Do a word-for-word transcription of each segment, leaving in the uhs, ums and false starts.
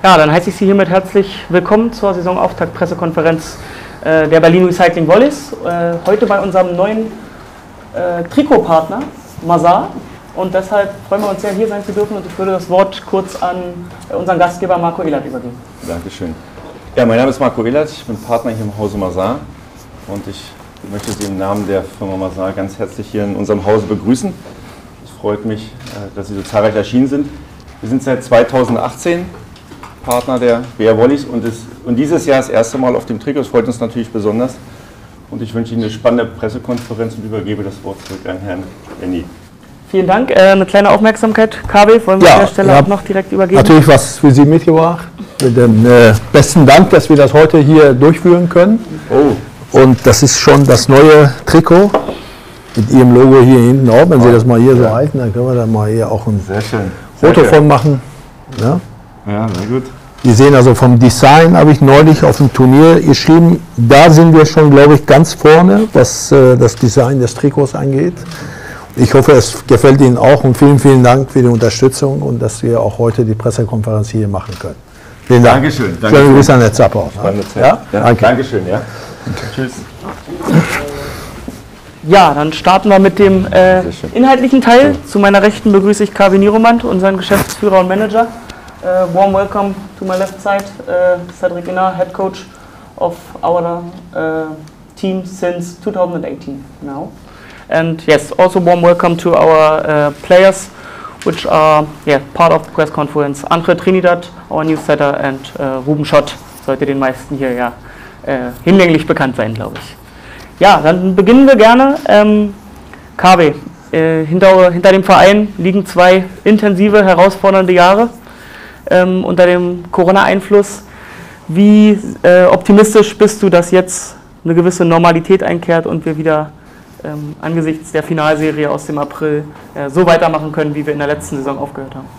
Ja, dann heiße ich Sie hiermit herzlich willkommen zur Saisonauftakt-Pressekonferenz äh, der Berlin Recycling Volleys. Äh, heute bei unserem neuen äh, Trikotpartner Mazar. Und deshalb freuen wir uns sehr, hier sein zu dürfen. Und ich würde das Wort kurz an äh, unseren Gastgeber Marco Ehlert übergeben. Dankeschön. Ja, mein Name ist Marco Ehlert, ich bin Partner hier im Hause Mazar. Und ich möchte Sie im Namen der Firma Mazar ganz herzlich hier in unserem Hause begrüßen. Es freut mich, äh, dass Sie so zahlreich erschienen sind. Wir sind seit zweitausendachtzehn Partner der B R Volleys und, ist, und dieses Jahr das erste Mal auf dem Trikot. Das freut uns natürlich besonders. Und ich wünsche Ihnen eine spannende Pressekonferenz und übergebe das Wort zurück an Herrn Benny. Vielen Dank. Äh, eine kleine Aufmerksamkeit, K W, wollen wir ja, an der Stelle auch noch direkt übergeben? Natürlich was für Sie mitgebracht. Mit dem äh, besten Dank, dass wir das heute hier durchführen können. Oh. Und das ist schon das neue Trikot mit Ihrem Logo hier hinten auch. Wenn Sie das mal hier so halten, dann können wir da mal hier auch ein Sehr schön. Sehr Foto schön. von machen. Ja? Ja, sehr gut. Die sehen also vom Design, habe ich neulich auf dem Turnier geschrieben, da sind wir schon, glaube ich, ganz vorne, was äh, das Design des Trikots angeht. Ich hoffe, es gefällt Ihnen auch und vielen, vielen Dank für die Unterstützung und dass wir auch heute die Pressekonferenz hier machen können. Vielen Dank. Dankeschön. Schönen Grüße an der Zappa. Spannende Zeit. Ja? Ja, Danke. Dankeschön. Ja. Tschüss. Ja, dann starten wir mit dem äh, inhaltlichen Teil. Zu meiner Rechten begrüße ich K W Nieromand, unseren Geschäftsführer und Manager. Uh, warm welcome to my left side, uh, Cedric Inner, head coach of our uh, team since two thousand eighteen now. And yes, also warm welcome to our uh, players, which are yeah, part of the press conference. Andre Trinidad, our newsletter, and uh, Ruben Schott, sollte den meisten hier ja uh, hinlänglich bekannt sein, glaube ich. Ja, dann beginnen wir gerne. Ähm, K W, äh, hinter, hinter dem Verein liegen zwei intensive, herausfordernde Jahre. Ähm, unter dem Corona-Einfluss. Wie äh, optimistisch bist du, dass jetzt eine gewisse Normalität einkehrt und wir wieder ähm, angesichts der Finalserie aus dem April äh, so weitermachen können, wie wir in der letzten Saison aufgehört haben?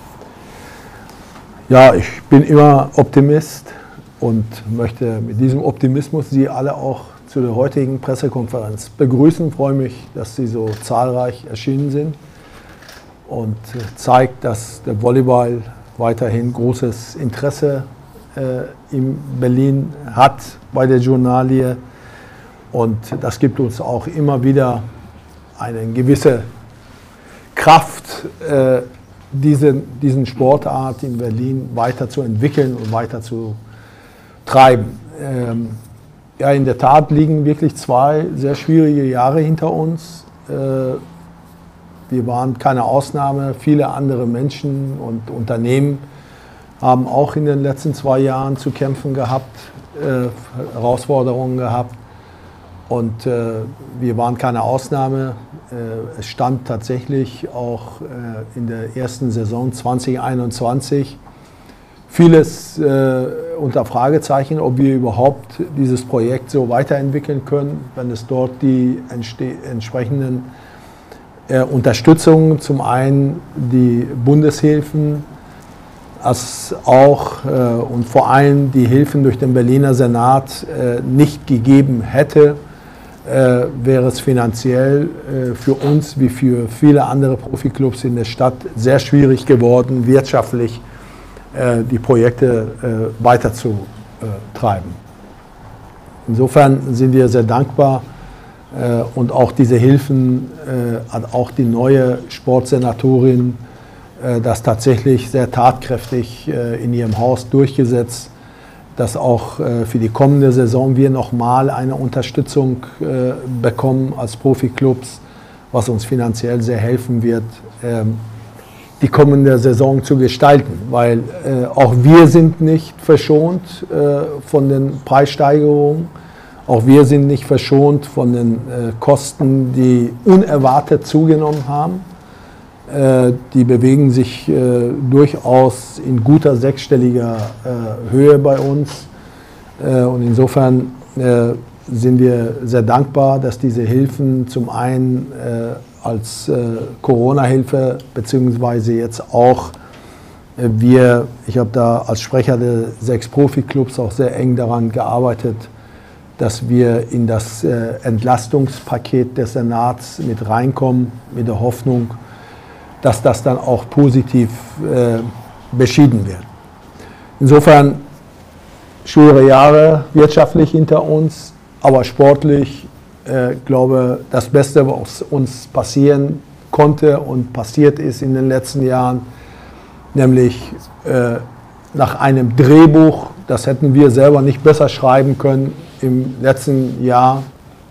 Ja, ich bin immer Optimist und möchte mit diesem Optimismus Sie alle auch zu der heutigen Pressekonferenz begrüßen. Ich freue mich, dass Sie so zahlreich erschienen sind und äh, zeigt, dass der Volleyball weiterhin großes Interesse äh, in Berlin hat bei der Journalie und das gibt uns auch immer wieder eine gewisse Kraft, äh, diese, diesen Sportart in Berlin weiterzuentwickeln und weiter zu treiben. Ähm, ja, in der Tat liegen wirklich zwei sehr schwierige Jahre hinter uns. Äh, Wir waren keine Ausnahme. Viele andere Menschen und Unternehmen haben auch in den letzten zwei Jahren zu kämpfen gehabt, äh, Herausforderungen gehabt. Und äh, wir waren keine Ausnahme. Äh, es stand tatsächlich auch äh, in der ersten Saison zwanzig einundzwanzig vieles äh, unter Fragezeichen, ob wir überhaupt dieses Projekt so weiterentwickeln können, wenn es dort die entsprechenden Äh, Unterstützung, zum einen die Bundeshilfen, als auch äh, und vor allem die Hilfen durch den Berliner Senat äh, nicht gegeben hätte, äh, wäre es finanziell äh, für uns wie für viele andere Profiklubs in der Stadt sehr schwierig geworden, wirtschaftlich äh, die Projekte äh, weiterzutreiben. Insofern sind wir sehr dankbar. Und auch diese Hilfen hat auch die neue Sportsenatorin das tatsächlich sehr tatkräftig in ihrem Haus durchgesetzt, dass auch für die kommende Saison wir nochmal eine Unterstützung bekommen als Profiklubs, was uns finanziell sehr helfen wird, die kommende Saison zu gestalten. Weil auch wir sind nicht verschont von den Preissteigerungen. Auch wir sind nicht verschont von den äh, Kosten, die unerwartet zugenommen haben. Äh, die bewegen sich äh, durchaus in guter sechsstelliger äh, Höhe bei uns. Äh, und insofern äh, sind wir sehr dankbar, dass diese Hilfen zum einen äh, als äh, Corona-Hilfe beziehungsweise jetzt auch äh, wir, ich habe da als Sprecher der sechs Profiklubs auch sehr eng daran gearbeitet, dass wir in das äh, Entlastungspaket des Senats mit reinkommen, mit der Hoffnung, dass das dann auch positiv äh, beschieden wird. Insofern schwere Jahre wirtschaftlich hinter uns, aber sportlich, äh, glaube das Beste, was uns passieren konnte und passiert ist in den letzten Jahren, nämlich äh, nach einem Drehbuch, das hätten wir selber nicht besser schreiben können, im letzten Jahr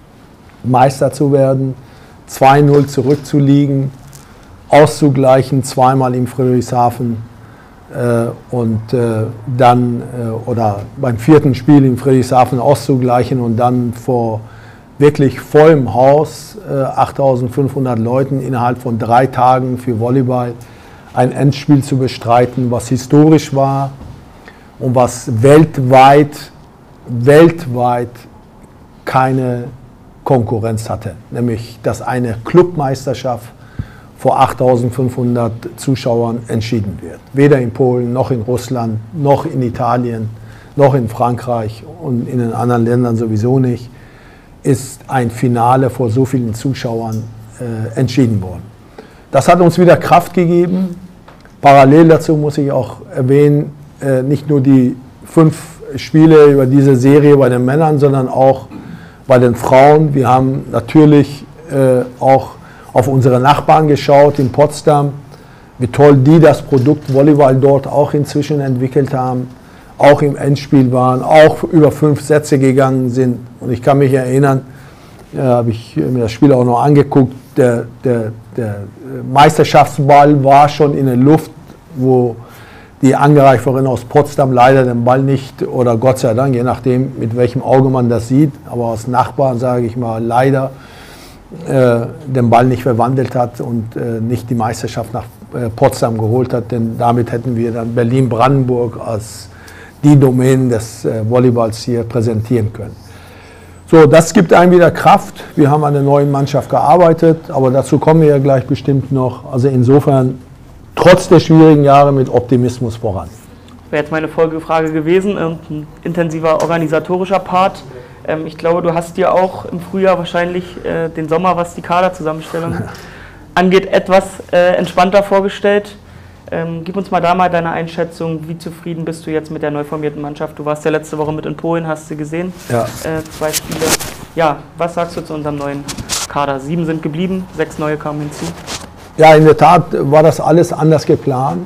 Meister zu werden, zwei null zurückzuliegen, auszugleichen, zweimal in Friedrichshafen äh, und äh, dann, äh, oder beim vierten Spiel in Friedrichshafen auszugleichen und dann vor wirklich vollem Haus, äh, achttausendfünfhundert Leuten innerhalb von drei Tagen für Volleyball ein Endspiel zu bestreiten, was historisch war und was weltweit, weltweit keine Konkurrenz hatte, nämlich dass eine Clubmeisterschaft vor achttausendfünfhundert Zuschauern entschieden wird. Weder in Polen, noch in Russland, noch in Italien, noch in Frankreich und in den anderen Ländern sowieso nicht, ist ein Finale vor so vielen Zuschauern äh, entschieden worden. Das hat uns wieder Kraft gegeben. Parallel dazu muss ich auch erwähnen, äh, nicht nur die fünf Spiele über diese Serie bei den Männern, sondern auch bei den Frauen. Wir haben natürlich äh, auch auf unsere Nachbarn geschaut in Potsdam, wie toll die das Produkt Volleyball dort auch inzwischen entwickelt haben, auch im Endspiel waren, auch über fünf Sätze gegangen sind. Und ich kann mich erinnern, äh, habe ich mir das Spiel auch noch angeguckt, der, der, der Meisterschaftsball war schon in der Luft, wo die Angreiferin aus Potsdam leider den Ball nicht, oder Gott sei Dank, je nachdem, mit welchem Auge man das sieht, aber als Nachbarn, sage ich mal, leider äh, den Ball nicht verwandelt hat und äh, nicht die Meisterschaft nach äh, Potsdam geholt hat, denn damit hätten wir dann Berlin-Brandenburg als die Domänen des äh, Volleyballs hier präsentieren können. So, das gibt einem wieder Kraft. Wir haben an der neuen Mannschaft gearbeitet, aber dazu kommen wir ja gleich bestimmt noch. Also insofern trotz der schwierigen Jahre mit Optimismus voran. Wäre jetzt meine Folgefrage gewesen, ein intensiver organisatorischer Part. Ich glaube, du hast dir auch im Frühjahr wahrscheinlich den Sommer, was die Kaderzusammenstellung angeht, etwas entspannter vorgestellt. Gib uns mal da mal deine Einschätzung, wie zufrieden bist du jetzt mit der neu formierten Mannschaft? Du warst ja letzte Woche mit in Polen, hast sie gesehen, ja. zwei Spiele. Ja, was sagst du zu unserem neuen Kader? Sieben sind geblieben, sechs neue kamen hinzu. Ja, in der Tat war das alles anders geplant.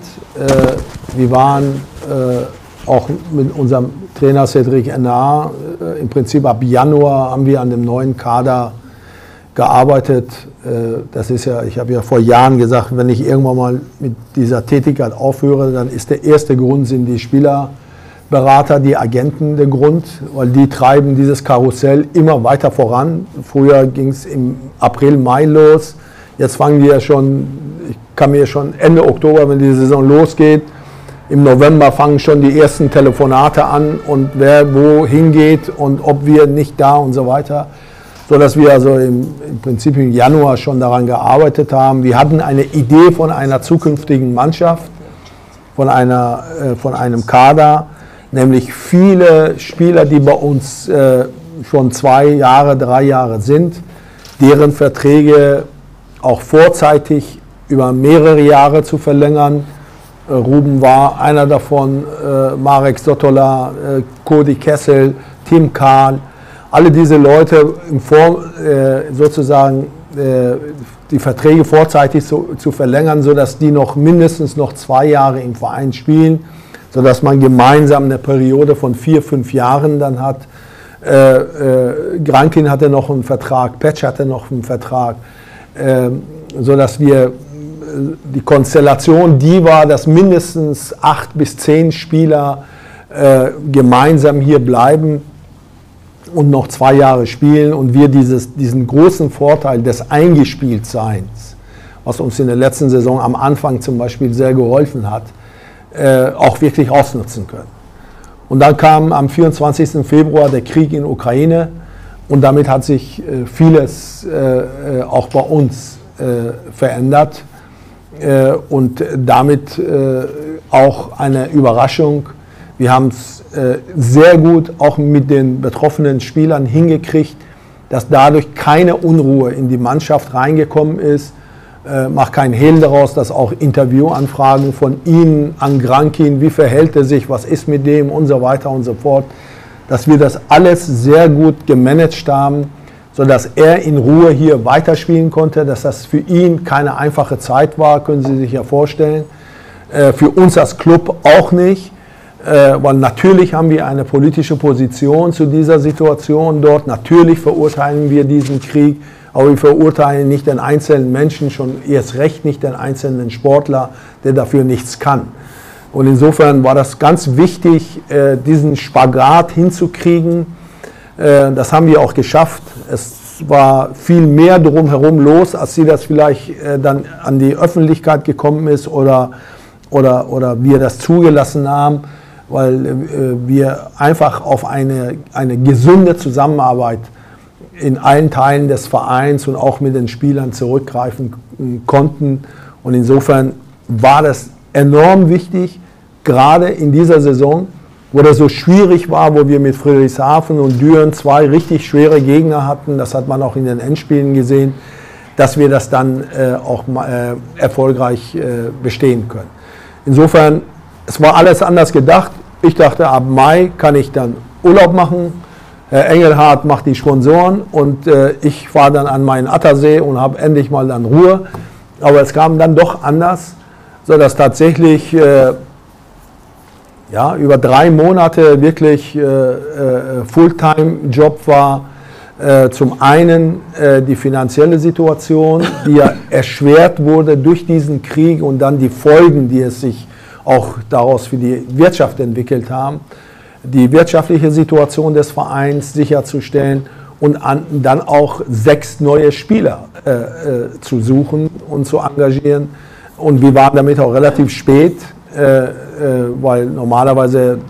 Wir waren auch mit unserem Trainer Cedric Enard, im Prinzip ab Januar haben wir an dem neuen Kader gearbeitet. Das ist ja, ich habe ja vor Jahren gesagt, wenn ich irgendwann mal mit dieser Tätigkeit aufhöre, dann ist der erste Grund, sind die Spielerberater, die Agenten der Grund, weil die treiben dieses Karussell immer weiter voran. Früher ging es im April, Mai los. Jetzt fangen wir schon, ich kann mir schon Ende Oktober, wenn die Saison losgeht, im November fangen schon die ersten Telefonate an und wer wo hingeht und ob wir nicht da und so weiter. So dass wir also im, im Prinzip im Januar schon daran gearbeitet haben. Wir hatten eine Idee von einer zukünftigen Mannschaft, von, einer, äh, von einem Kader, nämlich viele Spieler, die bei uns äh, schon zwei Jahre, drei Jahre sind, deren Verträge auch vorzeitig über mehrere Jahre zu verlängern. Äh, Ruben war einer davon, äh, Marek Sotola, äh, Cody Kessel, Tim Kahl. Alle diese Leute in Form, äh, sozusagen äh, die Verträge vorzeitig zu, zu verlängern, sodass die noch mindestens noch zwei Jahre im Verein spielen, sodass man gemeinsam eine Periode von vier, fünf Jahren dann hat. Äh, äh, Grankin hatte noch einen Vertrag, Petsch hatte noch einen Vertrag, äh, sodass wir die Konstellation, die war, dass mindestens acht bis zehn Spieler äh, gemeinsam hier bleiben und noch zwei Jahre spielen und wir dieses, diesen großen Vorteil des Eingespieltseins, was uns in der letzten Saison am Anfang zum Beispiel sehr geholfen hat, äh, auch wirklich ausnutzen können. Und dann kam am vierundzwanzigsten Februar der Krieg in der Ukraine und damit hat sich äh, vieles äh, auch bei uns äh, verändert äh, und damit äh, auch eine Überraschung. Wir haben es äh, sehr gut auch mit den betroffenen Spielern hingekriegt, dass dadurch keine Unruhe in die Mannschaft reingekommen ist, äh, mache keinen Hehl daraus, dass auch Interviewanfragen von Ihnen an Grankin, wie verhält er sich, was ist mit dem und so weiter und so fort, dass wir das alles sehr gut gemanagt haben, sodass er in Ruhe hier weiterspielen konnte, dass das für ihn keine einfache Zeit war, können Sie sich ja vorstellen. Äh, für uns als Club auch nicht, äh, weil natürlich haben wir eine politische Position zu dieser Situation dort. Natürlich verurteilen wir diesen Krieg, aber wir verurteilen nicht den einzelnen Menschen, schon erst recht nicht den einzelnen Sportler, der dafür nichts kann. Und insofern war das ganz wichtig, äh, diesen Spagat hinzukriegen. Äh, das haben wir auch geschafft. Es war viel mehr drumherum los, als sie das vielleicht äh, dann an die Öffentlichkeit gekommen ist oder, oder, oder wir das zugelassen haben, weil äh, wir einfach auf eine, eine gesunde Zusammenarbeit in allen Teilen des Vereins und auch mit den Spielern zurückgreifen konnten. Und insofern war das enorm wichtig, gerade in dieser Saison, wo das so schwierig war, wo wir mit Friedrichshafen und Düren zwei richtig schwere Gegner hatten, das hat man auch in den Endspielen gesehen, dass wir das dann äh, auch äh, erfolgreich äh, bestehen können. Insofern, es war alles anders gedacht. Ich dachte, ab Mai kann ich dann Urlaub machen. Herr Engelhardt macht die Sponsoren und äh, ich fahre dann an meinen Attersee und habe endlich mal dann Ruhe. Aber es kam dann doch anders, sodass tatsächlich äh, ja, über drei Monate wirklich äh, äh, Fulltime-Job war. Äh, zum einen äh, die finanzielle Situation, die ja erschwert wurde durch diesen Krieg und dann die Folgen, die es sich auch daraus für die Wirtschaft entwickelt haben. Die wirtschaftliche Situation des Vereins sicherzustellen und an, dann auch sechs neue Spieler äh, äh, zu suchen und zu engagieren. Und wir waren damit auch relativ spät, äh, äh, weil normalerweise äh,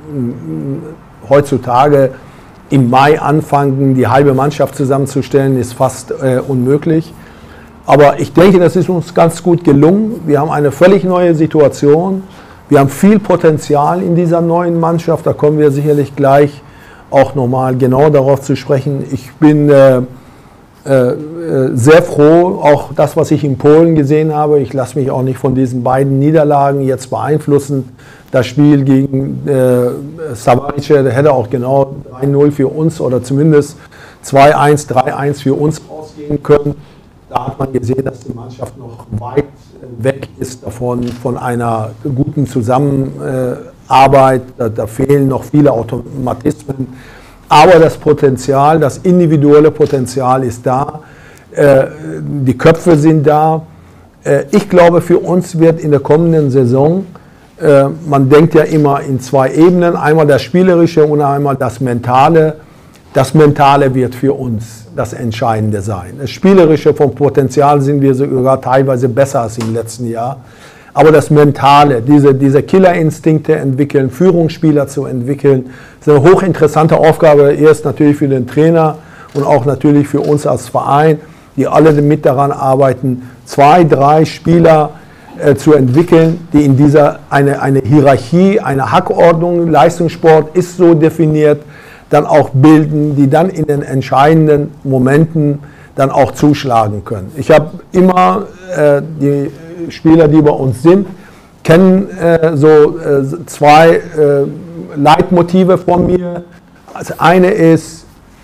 heutzutage im Mai anfangen, die halbe Mannschaft zusammenzustellen, ist fast äh, unmöglich. Aber ich denke, das ist uns ganz gut gelungen. Wir haben eine völlig neue Situation. Wir haben viel Potenzial in dieser neuen Mannschaft, da kommen wir sicherlich gleich auch nochmal genau darauf zu sprechen. Ich bin äh, äh, sehr froh, auch das, was ich in Polen gesehen habe. Ich lasse mich auch nicht von diesen beiden Niederlagen jetzt beeinflussen. Das Spiel gegen äh, Savarice, der hätte auch genau drei null für uns oder zumindest zwei eins, drei eins für uns ausgehen können. Da hat man gesehen, dass die Mannschaft noch weit weg ist davon, von einer guten Zusammenarbeit. Da, da fehlen noch viele Automatismen. Aber das Potenzial, das individuelle Potenzial ist da. Äh, die Köpfe sind da. Äh, ich glaube, für uns wird in der kommenden Saison, äh, man denkt ja immer in zwei Ebenen, einmal das Spielerische und einmal das Mentale. Das Mentale wird für uns das Entscheidende sein. Das Spielerische vom Potenzial sind wir sogar teilweise besser als im letzten Jahr. Aber das Mentale, diese, diese Killerinstinkte entwickeln, Führungsspieler zu entwickeln, ist eine hochinteressante Aufgabe, erst natürlich für den Trainer und auch natürlich für uns als Verein, die alle mit daran arbeiten, zwei, drei Spieler äh, zu entwickeln, die in dieser, eine, eine Hierarchie, eine Hackordnung, Leistungssport ist so definiert, dann auch bilden, die dann in den entscheidenden Momenten dann auch zuschlagen können. Ich habe immer äh, die Spieler, die bei uns sind, kennen äh, so äh, zwei äh, Leitmotive von mir. Das eine ist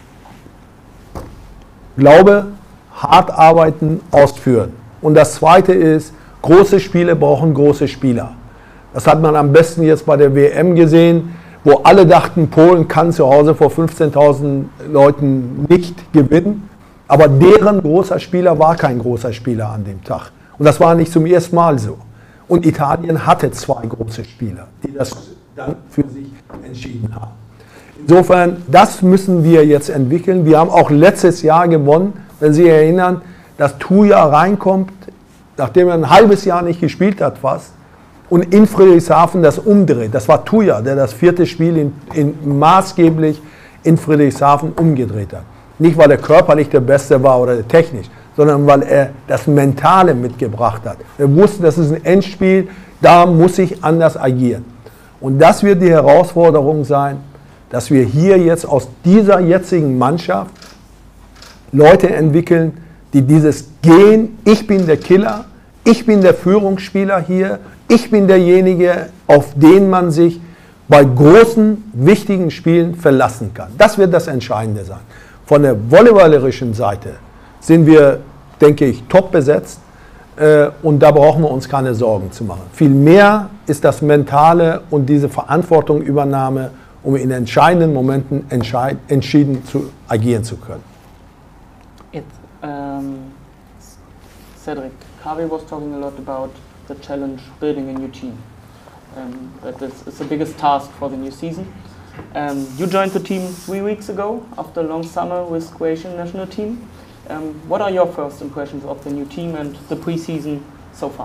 Glaube, hart arbeiten, ausführen. Und das zweite ist, große Spiele brauchen große Spieler. Das hat man am besten jetzt bei der W M gesehen, wo alle dachten, Polen kann zu Hause vor fünfzehntausend Leuten nicht gewinnen. Aber deren großer Spieler war kein großer Spieler an dem Tag. Und das war nicht zum ersten Mal so. Und Italien hatte zwei große Spieler, die das dann für sich entschieden haben. Insofern, das müssen wir jetzt entwickeln. Wir haben auch letztes Jahr gewonnen, wenn Sie erinnern, dass Tuja reinkommt, nachdem er ein halbes Jahr nicht gespielt hat fast, und in Friedrichshafen das umdreht. Das war Tuja, der das vierte Spiel in, in, maßgeblich in Friedrichshafen umgedreht hat. Nicht, weil er körperlich der Beste war oder technisch, sondern weil er das Mentale mitgebracht hat. Er wusste, das ist ein Endspiel, da muss ich anders agieren. Und das wird die Herausforderung sein, dass wir hier jetzt aus dieser jetzigen Mannschaft Leute entwickeln, die dieses Gen, ich bin der Killer, ich bin der Führungsspieler hier, ich bin derjenige, auf den man sich bei großen, wichtigen Spielen verlassen kann. Das wird das Entscheidende sein. Von der volleyballerischen Seite sind wir, denke ich, top besetzt äh, und da brauchen wir uns keine Sorgen zu machen. Vielmehr ist das Mentale und diese Verantwortungsübernahme, um in entscheidenden Momenten entscheid entschieden zu agieren zu können. It, um, Cedric, Kaveh was talking a lot about the challenge building a new team. Um, that is, is the biggest task for the new season. Um, you joined the team three weeks ago after a long summer with Croatian national team. Um, what are your first impressions of the new team and the pre-season so far?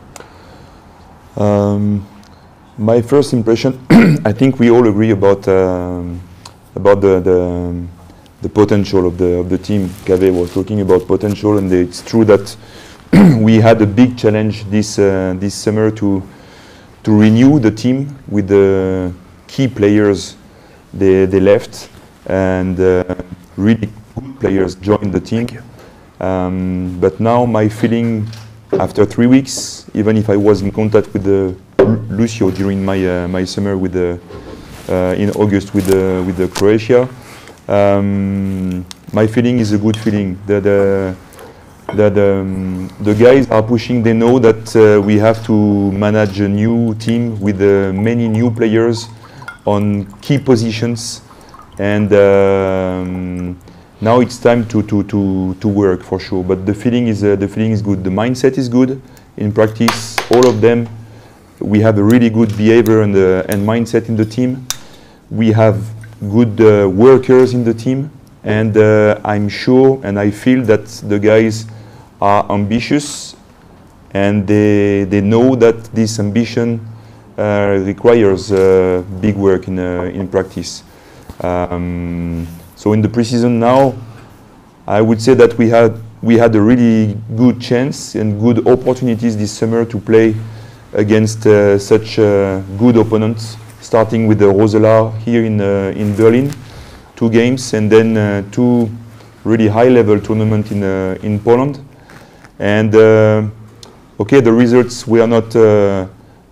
Um, my first impression, I think we all agree about um, about the, the the potential of the of the team. Kaveh was talking about potential, and it's true that we had a big challenge this uh, this summer to. to renew the team with the key players they, they left, and uh, really good players joined the team. Um, but now my feeling after three weeks, even if I was in contact with the Lucio during my uh, my summer with the uh, in August with the with the Croatia, um, my feeling is a good feeling. The, the, that um, the guys are pushing. They know that uh, we have to manage a new team with uh, many new players on key positions, and um, now it's time to, to, to, to work for sure. But the feeling is uh, the feeling is good. The mindset is good. In practice, all of them, we have a really good behavior and, uh, and mindset in the team. We have good uh, workers in the team, and uh, I'm sure and I feel that the guys are ambitious, and they, they know that this ambition uh, requires uh, big work in, uh, in practice. Um, so in the preseason now, I would say that we had, we had a really good chance and good opportunities this summer to play against uh, such uh, good opponents, starting with the Rosela here in, uh, in Berlin, two games, and then uh, two really high-level tournaments in, uh, in Poland. And uh, okay, the results were not uh,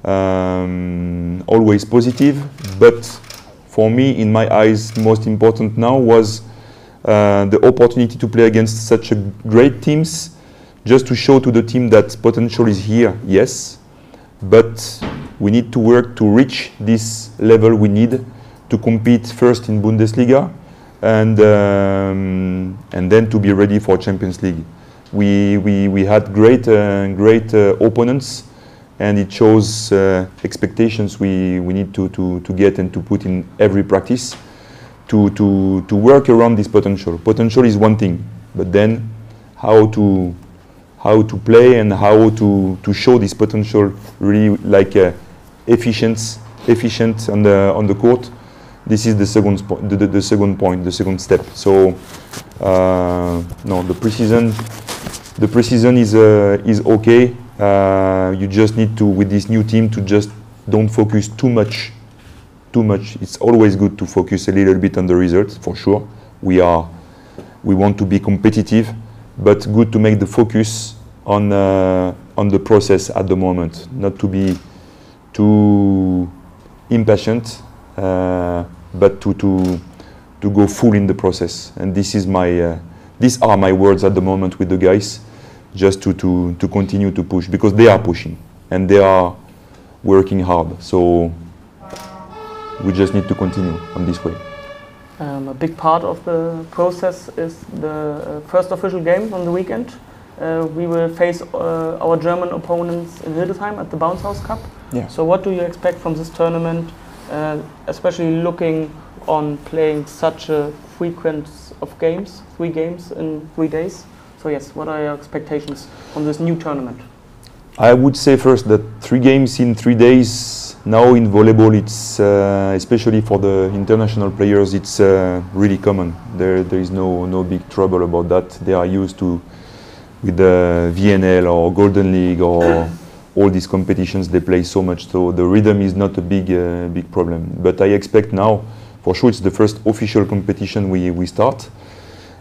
um, always positive, but for me, in my eyes, most important now was uh, the opportunity to play against such a great teams, just to show to the team that potential is here, yes, but we need to work to reach this level we need to compete first in Bundesliga, and um, and then to be ready for Champions League. We, we, we had great, uh, great uh, opponents, and it shows uh, expectations we, we need to, to, to get and to put in every practice to, to, to work around this potential. Potential is one thing, but then how to, how to play and how to, to show this potential really like uh, efficient, efficient on the, on the court. This is the second, the, the, the second point, the second step. So, uh, no, the preseason, the preseason is uh, is okay. Uh, you just need to, with this new team, to just don't focus too much, too much. It's always good to focus a little bit on the results, for sure. We are, we want to be competitive, but good to make the focus on uh, on the process at the moment, not to be too impatient. Uh, but to, to, to go full in the process. And this is my, uh, these are my words at the moment with the guys, just to, to, to continue to push, because they are pushing and they are working hard. So we just need to continue on this way. Um, a big part of the process is the uh, first official game on the weekend. Uh, we will face uh, our German opponents in Hildesheim at the Bounce House Cup. Yeah. So what do you expect from this tournament? Uh, especially looking on playing such a frequency of games, three games in three days. So yes, what are your expectations from this new tournament? I would say first that three games in three days, now in volleyball, it's uh, especially for the international players, it's uh, really common. There, there is no, no big trouble about that. They are used to, with the V N L or Golden League or all these competitions, they play so much, so the rhythm is not a big uh, big problem. But I expect now, for sure, it's the first official competition we, we start,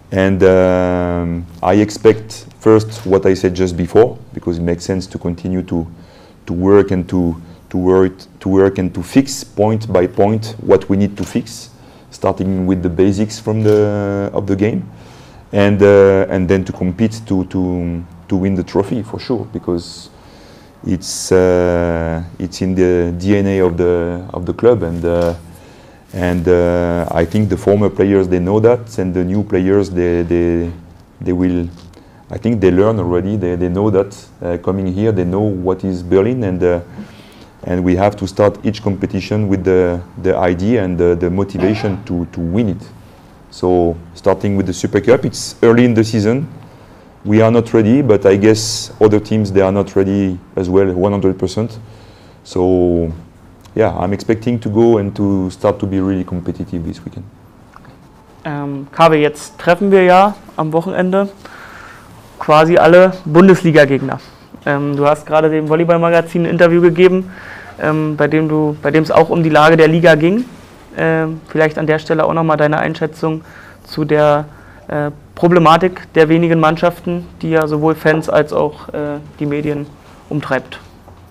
And um, I expect first what I said just before, because it makes sense to continue to to work and to to work to work and to fix point by point what we need to fix, starting with the basics from the of the game, and uh, and then to compete to to to win the trophy for sure, because it's uh, it's in the D N A of the of the club, and uh, and uh, I think the former players, they know that, and the new players, they they they will. I think they learn already. They they know that uh, coming here, they know what is Berlin, and uh, and we have to start each competition with the the idea and the, the motivation to to win it. So starting with the Super Cup, it's early in the season. We are not ready, but I guess other teams, they are not ready as well, one hundred percent. So yeah, I'm expecting to go and to start to be really competitive this weekend. Ähm, Kave, jetzt treffen wir ja am Wochenende quasi alle Bundesliga-Gegner. Ähm, du hast gerade dem Volleyball-Magazin ein Interview gegeben, ähm, bei dem du, bei dem es auch um die Lage der Liga ging. Ähm, vielleicht an der Stelle auch nochmal deine Einschätzung zu der äh, Problematik der wenigen Mannschaften, die ja sowohl Fans als auch äh, die Medien umtreibt.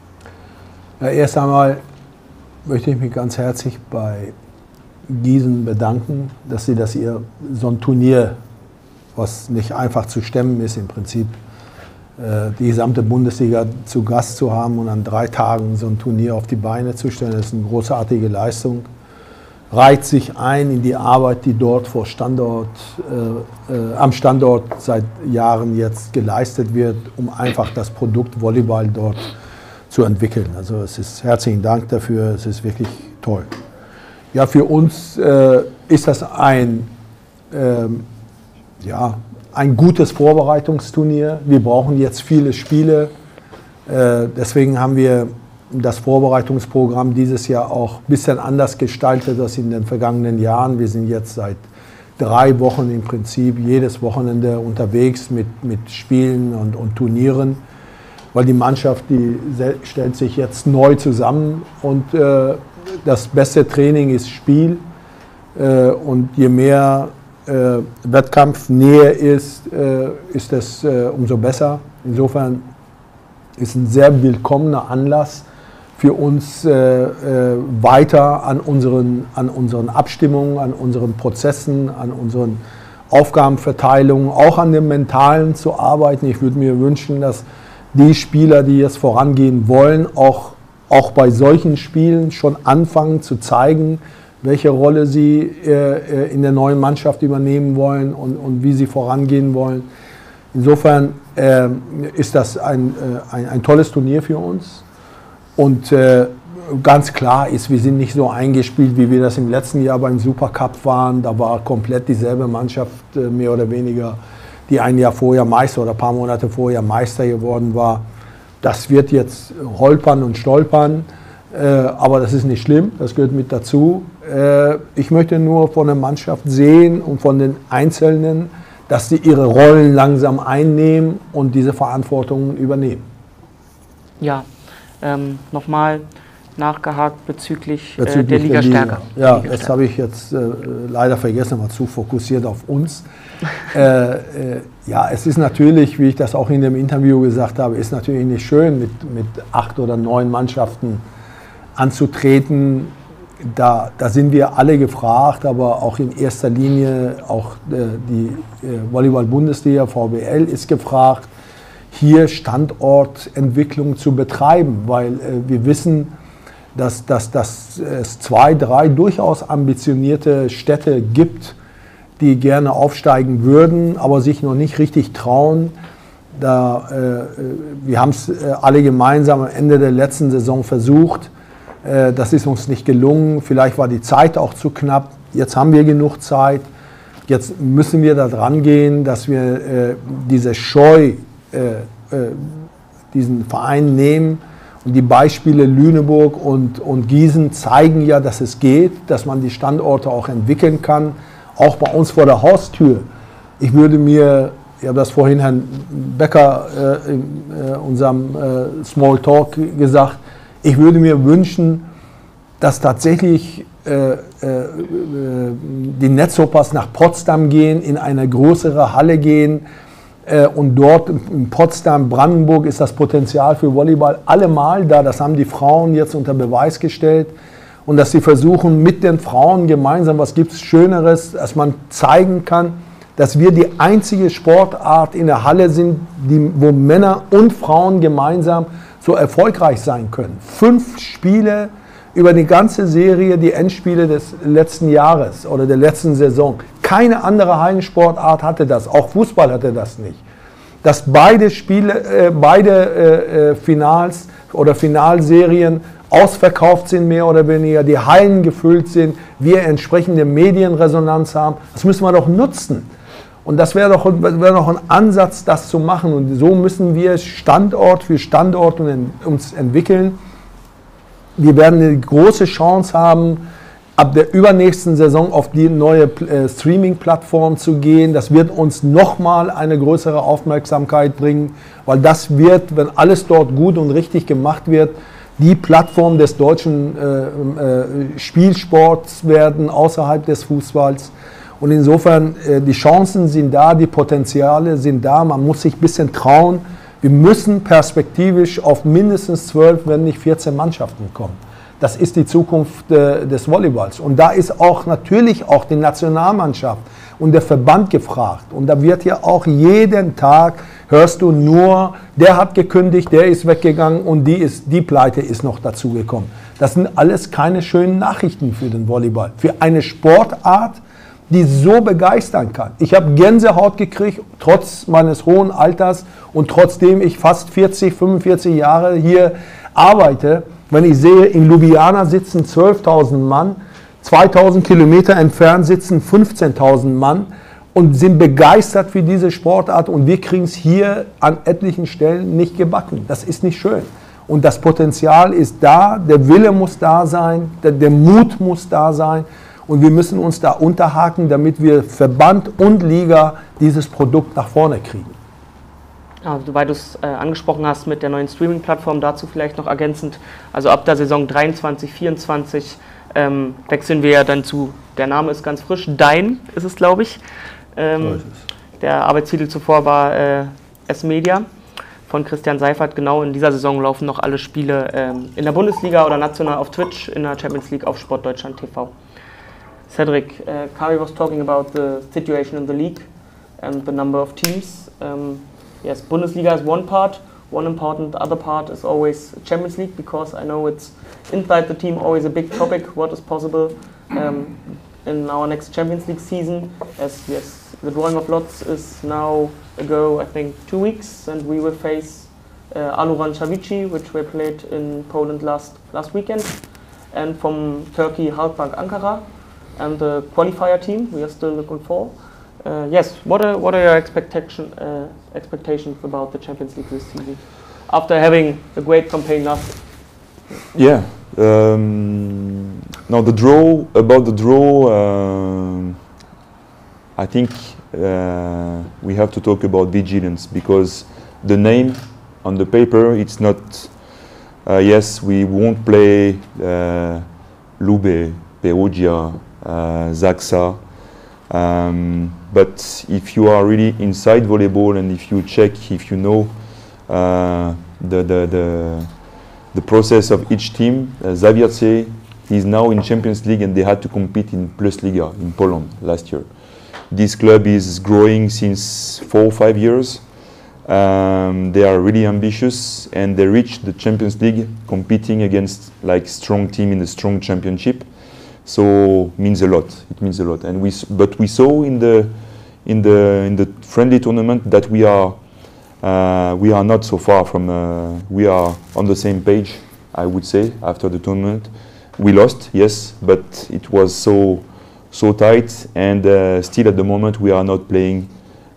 Ja, erst einmal möchte ich mich ganz herzlich bei Gießen bedanken, dass sie das ihr so ein Turnier, was nicht einfach zu stemmen ist, im Prinzip äh, die gesamte Bundesliga zu Gast zu haben und an drei Tagen so ein Turnier auf die Beine zu stellen, das ist eine großartige Leistung. Reiht sich ein in die Arbeit, die dort vor Standort, äh, äh, am Standort seit Jahren jetzt geleistet wird, um einfach das Produkt Volleyball dort zu entwickeln. Also es ist herzlichen Dank dafür, es ist wirklich toll. Ja, für uns äh, ist das ein, ähm, ja, ein gutes Vorbereitungsturnier. Wir brauchen jetzt viele Spiele, äh, deswegen haben wir das Vorbereitungsprogramm dieses Jahr auch ein bisschen anders gestaltet als in den vergangenen Jahren. Wir sind jetzt seit drei Wochen im Prinzip jedes Wochenende unterwegs mit, mit Spielen und, und Turnieren, weil die Mannschaft, die stellt sich jetzt neu zusammen und äh, das beste Training ist Spiel äh, und je mehr äh, Wettkampfnähe ist, äh, ist es äh, umso besser. Insofern ist ein sehr willkommener Anlass für uns äh, äh, weiter an unseren, an unseren Abstimmungen, an unseren Prozessen, an unseren Aufgabenverteilungen, auch an dem Mentalen zu arbeiten. Ich würde mir wünschen, dass die Spieler, die jetzt vorangehen wollen, auch, auch bei solchen Spielen schon anfangen zu zeigen, welche Rolle sie äh, in der neuen Mannschaft übernehmen wollen und, und wie sie vorangehen wollen. Insofern äh, ist das ein, äh, ein, ein tolles Turnier für uns. Und äh, ganz klar ist, wir sind nicht so eingespielt, wie wir das im letzten Jahr beim Supercup waren. Da war komplett dieselbe Mannschaft, äh, mehr oder weniger, die ein Jahr vorher Meister oder ein paar Monate vorher Meister geworden war. Das wird jetzt holpern und stolpern, äh, aber das ist nicht schlimm, das gehört mit dazu. Äh, ich möchte nur von der Mannschaft sehen und von den Einzelnen, dass sie ihre Rollen langsam einnehmen und diese Verantwortung übernehmen. Ja. Ähm, nochmal nachgehakt bezüglich, bezüglich äh, der Liga stärker. Ja, Liga das habe ich jetzt äh, leider vergessen, mal zu fokussiert auf uns. äh, äh, ja, es ist natürlich, wie ich das auch in dem Interview gesagt habe, ist natürlich nicht schön, mit, mit acht oder neun Mannschaften anzutreten. Da, da sind wir alle gefragt, aber auch in erster Linie auch äh, die äh, Volleyball-Bundesliga, V B L ist gefragt, hier Standortentwicklung zu betreiben, weil äh, wir wissen, dass, dass, dass es zwei, drei durchaus ambitionierte Städte gibt, die gerne aufsteigen würden, aber sich noch nicht richtig trauen. Da, äh, wir haben es äh, alle gemeinsam am Ende der letzten Saison versucht. Äh, das ist uns nicht gelungen. Vielleicht war die Zeit auch zu knapp. Jetzt haben wir genug Zeit. Jetzt müssen wir da dran gehen, dass wir äh, diese Scheu, Äh, äh, diesen Verein nehmen. Und die Beispiele Lüneburg und, und Gießen zeigen ja, dass es geht, dass man die Standorte auch entwickeln kann, auch bei uns vor der Haustür. Ich würde mir, ich habe das vorhin Herrn Becker äh, in äh, unserem äh, Small Talk gesagt, ich würde mir wünschen, dass tatsächlich äh, die Netzhoppers nach Potsdam gehen, in eine größere Halle gehen äh, und dort in Potsdam, Brandenburg ist das Potenzial für Volleyball allemal da. Das haben die Frauen jetzt unter Beweis gestellt. Und dass sie versuchen, mit den Frauen gemeinsam, was gibt es Schöneres, dass man zeigen kann, dass wir die einzige Sportart in der Halle sind, die, wo Männer und Frauen gemeinsam so erfolgreich sein können. Fünf Spiele über die ganze Serie, die Endspiele des letzten Jahres oder der letzten Saison. Keine andere Hallensportart hatte das, auch Fußball hatte das nicht. Dass beide Spiele, äh, beide äh, Finals oder Finalserien ausverkauft sind, mehr oder weniger, die Hallen gefüllt sind, wir entsprechende Medienresonanz haben, das müssen wir doch nutzen. Und das wäre doch, wär doch ein Ansatz, das zu machen. Und so müssen wir Standort für Standort uns entwickeln. Wir werden eine große Chance haben, ab der übernächsten Saison auf die neue äh, Streaming-Plattform zu gehen. Das wird uns nochmal eine größere Aufmerksamkeit bringen, weil das wird, wenn alles dort gut und richtig gemacht wird, die Plattform des deutschen äh, äh, Spielsports werden, außerhalb des Fußballs. Und insofern, äh, die Chancen sind da, die Potenziale sind da, man muss sich ein bisschen trauen. Wir müssen perspektivisch auf mindestens zwölf, wenn nicht vierzehn Mannschaften kommen. Das ist die Zukunft äh, des Volleyballs. Und da ist auch natürlich auch die Nationalmannschaft und der Verband gefragt. Und da wird ja auch jeden Tag, hörst du nur, der hat gekündigt, der ist weggegangen und die, ist, die Pleite ist noch dazugekommen. Das sind alles keine schönen Nachrichten für den Volleyball. Für eine Sportart, die so begeistern kann. Ich habe Gänsehaut gekriegt, trotz meines hohen Alters und trotzdem ich fast vierzig, fünfundvierzig Jahre hier arbeite. Wenn ich sehe, in Ljubljana sitzen zwölftausend Mann, zweitausend Kilometer entfernt sitzen fünfzehntausend Mann und sind begeistert für diese Sportart und wir kriegen es hier an etlichen Stellen nicht gebacken. Das ist nicht schön. Und das Potenzial ist da, der Wille muss da sein, der, der Mut muss da sein und wir müssen uns da unterhaken, damit wir Verband und Liga dieses Produkt nach vorne kriegen. Ja, weil du es äh, angesprochen hast mit der neuen Streaming-Plattform, dazu vielleicht noch ergänzend, also ab der Saison dreiundzwanzig, vierundzwanzig ähm, wechseln wir ja dann zu, der Name ist ganz frisch, Dein ist es, glaube ich. Ähm, so ist es. Der Arbeitstitel zuvor war äh, S-Media von Christian Seifert. Genau in dieser Saison laufen noch alle Spiele ähm, in der Bundesliga oder national auf Twitch, in der Champions League auf Sportdeutschland T V. Cedric, uh, Kari was talking about the situation in the league and the number of teams. Um, yes, Bundesliga is one part. One important other part is always Champions League, because I know it's inside the team always a big topic. What is possible um, in our next Champions League season? As yes, the drawing of lots is now ago, I think, two weeks, and we will face uh, Aluran Çavici, which we played in Poland last last weekend, and from Turkey Halkbank Ankara. And the qualifier team we are still looking for. Uh, yes, what are what are your expectation uh, expectations about the Champions League this season? After having a great campaign last year. Yeah. Um, now the draw about the draw. Uh, I think uh, we have to talk about vigilance, because the name on the paper, it's not. Uh, yes, we won't play uh, Lube, Perugia. Uh, Zaksa, um, but if you are really inside volleyball and if you check, if you know uh, the, the, the, the process of each team, uh, Zawiercie is now in Champions League and they had to compete in Plus Liga in Poland last year. This club is growing since four or five years. Um, they are really ambitious and they reached the Champions League competing against like strong team in the strong championship. So means a lot. It means a lot, and we. But we saw in the in the in the friendly tournament that we are uh, we are not so far from. Uh, we are on the same page, I would say. After the tournament, we lost, yes, but it was so so tight, and uh, still at the moment we are not playing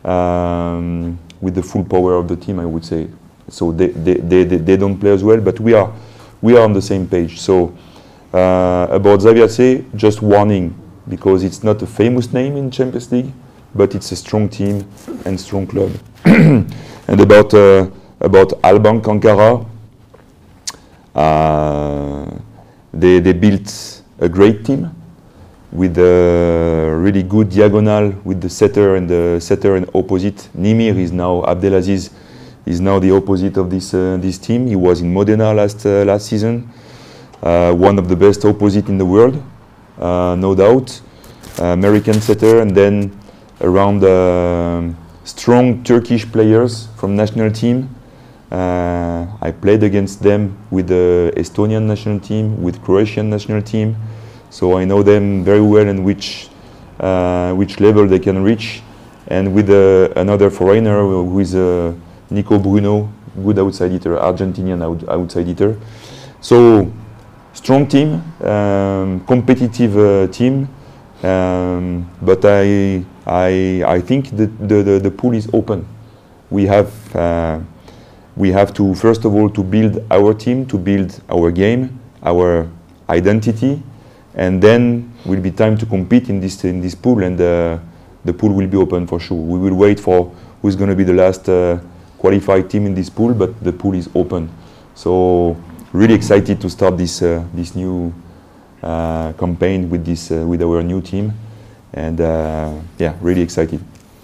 um, with the full power of the team, I would say. So they they, they they they don't play as well, but we are we are on the same page. So. Uh, about Zawiercie, just warning, because it's not a famous name in Champions League, but it's a strong team and strong club. And about uh, about Halkbank Ankara, uh, they they built a great team. with a really good diagonal with the setter and the setter and opposite. Nimir is now Abdelaziz is now the opposite of this uh, this team. He was in Modena last uh, last season, uh, one of the best opposite in the world, uh, no doubt. Uh, American setter, and then around uh, strong Turkish players from national team. Uh, I played against them with the Estonian national team, with Croatian national team. So I know them very well and which uh, which level they can reach. And with uh, another foreigner who is uh, Nico Bruno, good outside hitter, Argentinian out outside hitter. So strong team, um, competitive uh, team. Um, but I I I think that the, the the pool is open. We have uh, we have to first of all to build our team, to build our game, our identity. And then will be time to compete in this in this pool, and uh, the pool will be open for sure. We will wait for who's going to be the last uh, qualified team in this pool, but the pool is open. So really excited to start this uh, this new uh, campaign with this uh, with our new team, and uh, yeah, really excited.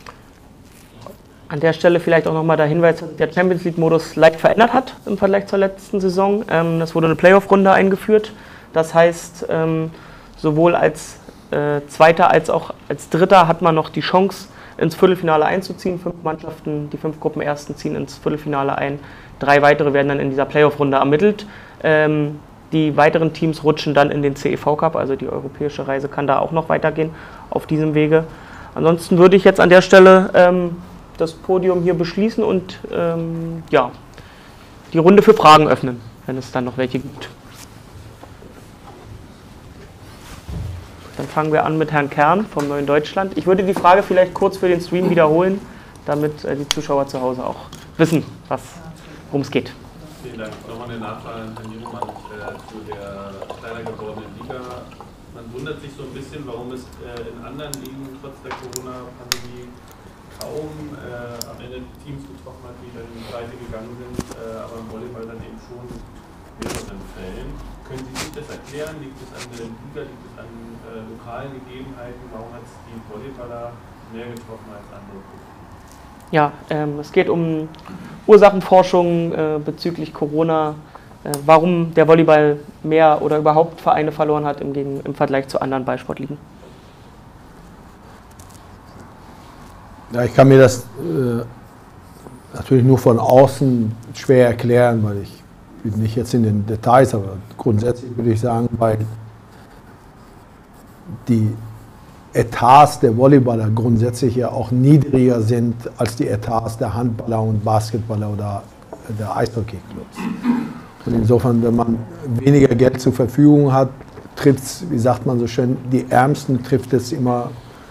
An der Stelle vielleicht auch nochmal der Hinweis, dass der Champions League-Modus leicht verändert hat im Vergleich zur letzten Saison. Ähm, es wurde eine Playoff-Runde eingeführt. Das heißt, ähm, sowohl als äh, Zweiter als auch als Dritter hat man noch die Chance, ins Viertelfinale einzuziehen. Fünf Mannschaften, die fünf Gruppenersten ziehen ins Viertelfinale ein. Drei weitere werden dann in dieser Playoff-Runde ermittelt. Ähm, die weiteren Teams rutschen dann in den C E V Cup, also die europäische Reise kann da auch noch weitergehen auf diesem Wege. Ansonsten würde ich jetzt an der Stelle ähm, das Podium hier beschließen und ähm, ja, die Runde für Fragen öffnen, wenn es dann noch welche gibt. Dann fangen wir an mit Herrn Kern vom Neuen Deutschland. Ich würde die Frage vielleicht kurz für den Stream wiederholen, damit äh, die Zuschauer zu Hause auch wissen, worum es geht. Vielen Dank. Nochmal eine Nachfrage an Herrn Niemann äh, zu der kleiner gewordenen Liga. Man wundert sich so ein bisschen, warum es äh, in anderen Ligen trotz der Corona-Pandemie kaum äh, am Ende Teams getroffen hat, die dann pleite gegangen sind, äh, aber im Volleyball dann eben schon in mehreren Fällen. Können Sie sich das erklären? Liegt es an der Liga, liegt es an äh, lokalen Gegebenheiten? Warum hat es die Volleyballer mehr getroffen als andere? Ja, ähm, es geht um Ursachenforschung äh, bezüglich Corona, äh, warum der Volleyball mehr oder überhaupt Vereine verloren hat im, Gegen im Vergleich zu anderen Ballsportligen. Ja, ich kann mir das äh, natürlich nur von außen schwer erklären, weil ich bin nicht jetzt in den Details, aber grundsätzlich würde ich sagen, weil die Etats der Volleyballer grundsätzlich ja auch niedriger sind als die Etats der Handballer und Basketballer oder der Eishockeyclubs. Und insofern, wenn man weniger Geld zur Verfügung hat, trifft es, wie sagt man so schön, die Ärmsten trifft es immer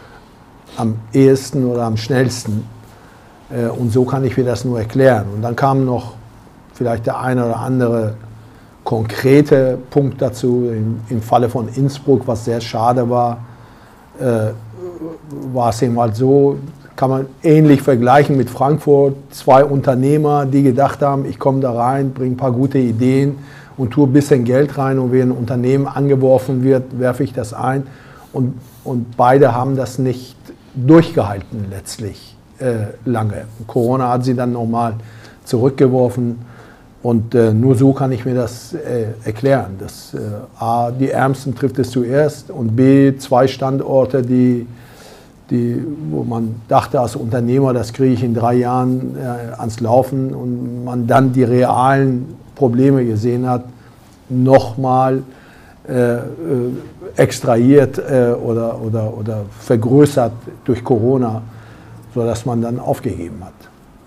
am ehesten oder am schnellsten. Und so kann ich mir das nur erklären. Und dann kam noch vielleicht der eine oder andere konkrete Punkt dazu. Im, im Falle von Innsbruck, was sehr schade war, äh, war es eben halt so, kann man ähnlich vergleichen mit Frankfurt. Zwei Unternehmer, die gedacht haben, ich komme da rein, bringe ein paar gute Ideen und tue ein bisschen Geld rein, und wenn ein Unternehmen angeworfen wird, werfe ich das ein. Und, und beide haben das nicht durchgehalten letztlich äh, lange. Corona hat sie dann nochmal zurückgeworfen. Und äh, nur so kann ich mir das äh, erklären, dass äh, A, die Ärmsten trifft es zuerst und B, zwei Standorte, die, die, wo man dachte als Unternehmer, das kriege ich in drei Jahren äh, ans Laufen, und man dann die realen Probleme gesehen hat, nochmal äh, äh, extrahiert äh, oder, oder, oder vergrößert durch Corona, sodass man dann aufgegeben hat.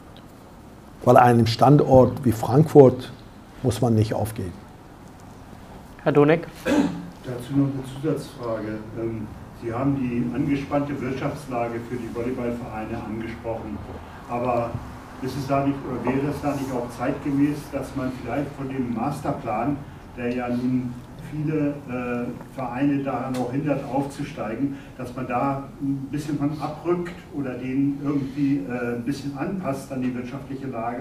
Weil an einem Standort wie Frankfurt muss man nicht aufgeben. Herr Donek? Dazu noch eine Zusatzfrage. Sie haben die angespannte Wirtschaftslage für die Volleyballvereine angesprochen. Aber ist es da nicht, oder wäre es da nicht auch zeitgemäß, dass man vielleicht von dem Masterplan, der ja nun viele äh, Vereine daran auch hindert, aufzusteigen, dass man da ein bisschen von abrückt oder den irgendwie äh, ein bisschen anpasst an die wirtschaftliche Lage?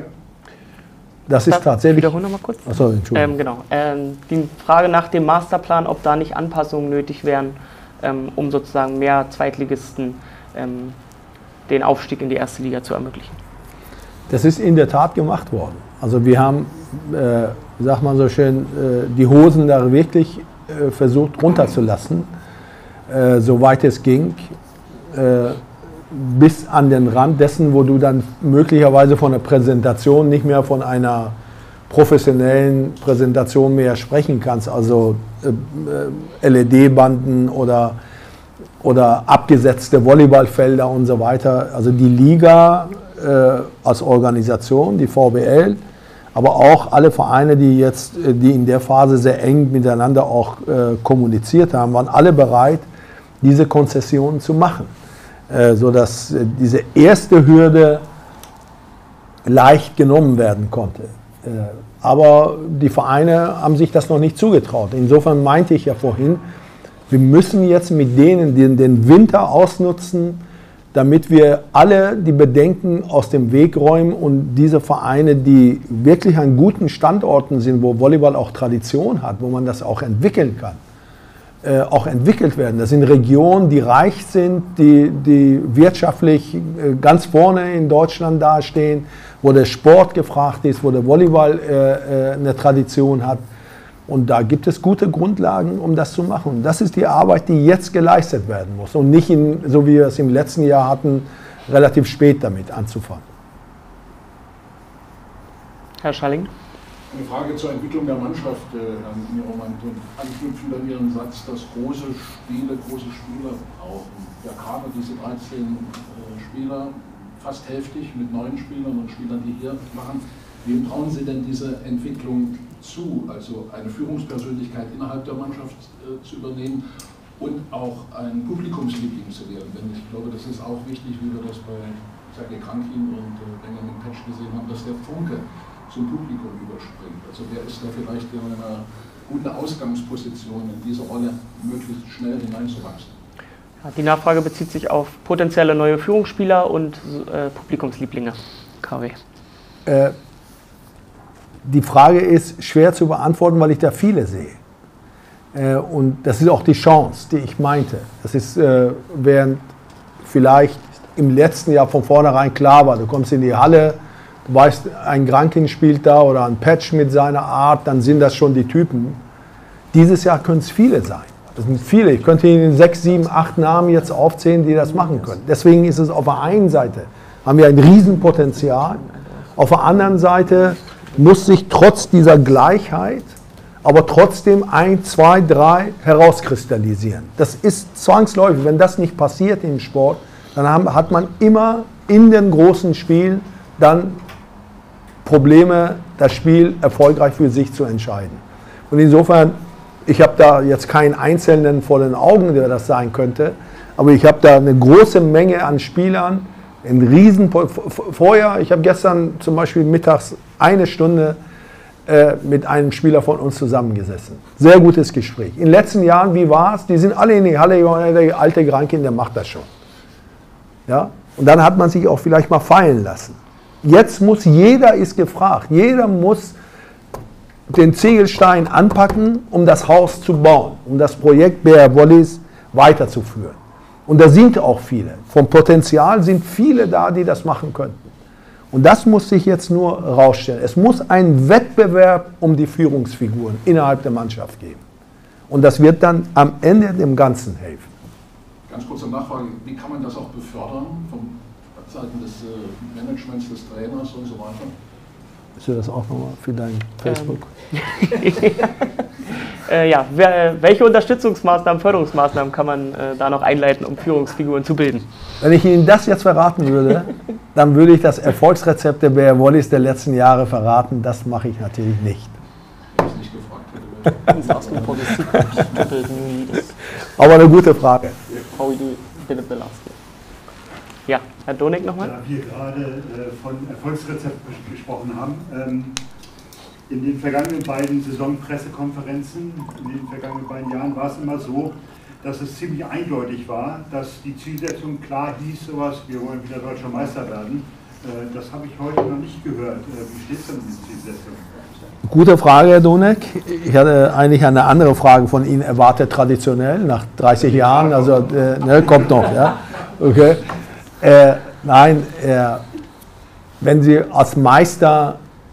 Das ist tatsächlich... Wiederholen wir mal kurz. Achso, Entschuldigung. Ähm, genau. Ähm, die Frage nach dem Masterplan, ob da nicht Anpassungen nötig wären, ähm, um sozusagen mehr Zweitligisten ähm, den Aufstieg in die erste Liga zu ermöglichen? Das ist in der Tat gemacht worden. Also wir haben, äh, sagt man so schön, äh, die Hosen da wirklich äh, versucht runterzulassen, äh, soweit es ging, äh, bis an den Rand dessen, wo du dann möglicherweise von der Präsentation nicht mehr von einer professionellen Präsentation mehr sprechen kannst, also äh, L E D-Banden oder, oder abgesetzte Volleyballfelder und so weiter. Also die Liga äh, als Organisation, die V B L, aber auch alle Vereine, die jetzt, die in der Phase sehr eng miteinander auch äh, kommuniziert haben, waren alle bereit, diese Konzessionen zu machen, äh, sodass äh, diese erste Hürde leicht genommen werden konnte. Äh, aber die Vereine haben sich das noch nicht zugetraut. Insofern meinte ich ja vorhin, wir müssen jetzt mit denen den, den Winter ausnutzen, damit wir alle die Bedenken aus dem Weg räumen und diese Vereine, die wirklich an guten Standorten sind, wo Volleyball auch Tradition hat, wo man das auch entwickeln kann, äh, auch entwickelt werden. Das sind Regionen, die reich sind, die, die wirtschaftlich äh, ganz vorne in Deutschland dastehen, wo der Sport gefragt ist, wo der Volleyball äh, äh, eine Tradition hat. Und da gibt es gute Grundlagen, um das zu machen. Und das ist die Arbeit, die jetzt geleistet werden muss. Und nicht, in, so wie wir es im letzten Jahr hatten, relativ spät damit anzufangen. Herr Schalling? Eine Frage zur Entwicklung der Mannschaft, Herr Nieromant, und anknüpfend an Ihren Satz, dass große Spiele große Spieler brauchen. Der Kader, diese dreizehn äh, Spieler, fast hälftig mit neuen Spielern und Spielern, die hier machen. Wem trauen Sie denn diese Entwicklung zu, also eine Führungspersönlichkeit innerhalb der Mannschaft äh, zu übernehmen und auch ein Publikumsliebling zu werden? Denn ich glaube, das ist auch wichtig, wie wir das bei Sergej Krankin und äh, Benjamin Petsch gesehen haben, dass der Funke zum Publikum überspringt. Also wer ist da vielleicht in einer guten Ausgangsposition, in diese Rolle möglichst schnell hineinzuwachsen? Die Nachfrage bezieht sich auf potenzielle neue Führungsspieler und äh, Publikumslieblinge. K W. Äh, Die Frage ist schwer zu beantworten, weil ich da viele sehe. Äh, und das ist auch die Chance, die ich meinte. Das ist, äh, während vielleicht im letzten Jahr von vornherein klar war, du kommst in die Halle, du weißt, ein Grankin spielt da oder ein Petsch mit seiner Art, dann sind das schon die Typen. Dieses Jahr können es viele sein. Das sind viele. Ich könnte Ihnen sechs, sieben, acht Namen jetzt aufzählen, die das machen können. Deswegen ist es auf der einen Seite, haben wir ein Riesenpotenzial. Auf der anderen Seite muss sich trotz dieser Gleichheit aber trotzdem ein, zwei, drei herauskristallisieren. Das ist zwangsläufig. Wenn das nicht passiert im Sport, dann haben, hat man immer in den großen Spielen dann Probleme, das Spiel erfolgreich für sich zu entscheiden. Und insofern, ich habe da jetzt keinen Einzelnen vor den Augen, der das sein könnte, aber ich habe da eine große Menge an Spielern, ein Riesen, vorher, ich habe gestern zum Beispiel mittags eine Stunde äh, mit einem Spieler von uns zusammengesessen. Sehr gutes Gespräch. In den letzten Jahren, wie war es? Die sind alle in die Halle, der alte Grankin, der macht das schon. Ja? Und dann hat man sich auch vielleicht mal fallen lassen. Jetzt muss jeder, ist gefragt, jeder muss den Ziegelstein anpacken, um das Haus zu bauen, um das Projekt B R Volleys weiterzuführen. Und da sind auch viele. Vom Potenzial sind viele da, die das machen könnten. Und das muss sich jetzt nur rausstellen. Es muss einen Wettbewerb um die Führungsfiguren innerhalb der Mannschaft geben. Und das wird dann am Ende dem Ganzen helfen. Ganz kurze Nachfrage, wie kann man das auch befördern von Seiten des äh, Managements, des Trainers und so weiter? Willst du das auch nochmal für dein Facebook? Ähm. äh, ja, wer, welche Unterstützungsmaßnahmen, Förderungsmaßnahmen kann man äh, da noch einleiten, um Führungsfiguren zu bilden? Wenn ich Ihnen das jetzt verraten würde, dann würde ich das Erfolgsrezept der B R Volleys der letzten Jahre verraten. Das mache ich natürlich nicht. Wenn ich es nicht gefragt hätte. Aber eine gute Frage. How you did it the last year. Ja, Herr Donig nochmal. Da wir gerade äh, von Erfolgsrezept gesprochen haben, ähm, in den vergangenen beiden Saisonpressekonferenzen, in den vergangenen beiden Jahren war es immer so, dass es ziemlich eindeutig war, dass die Zielsetzung klar hieß, sowas, wir wollen wieder deutscher Meister werden. Das habe ich heute noch nicht gehört. Wie steht es denn mit der Zielsetzung? Gute Frage, Herr Donek. Ich hatte eigentlich eine andere Frage von Ihnen erwartet, traditionell, nach dreißig Jahren. Also, äh, ne, kommt noch. Ja? Okay. Äh, nein, äh, wenn Sie als Meister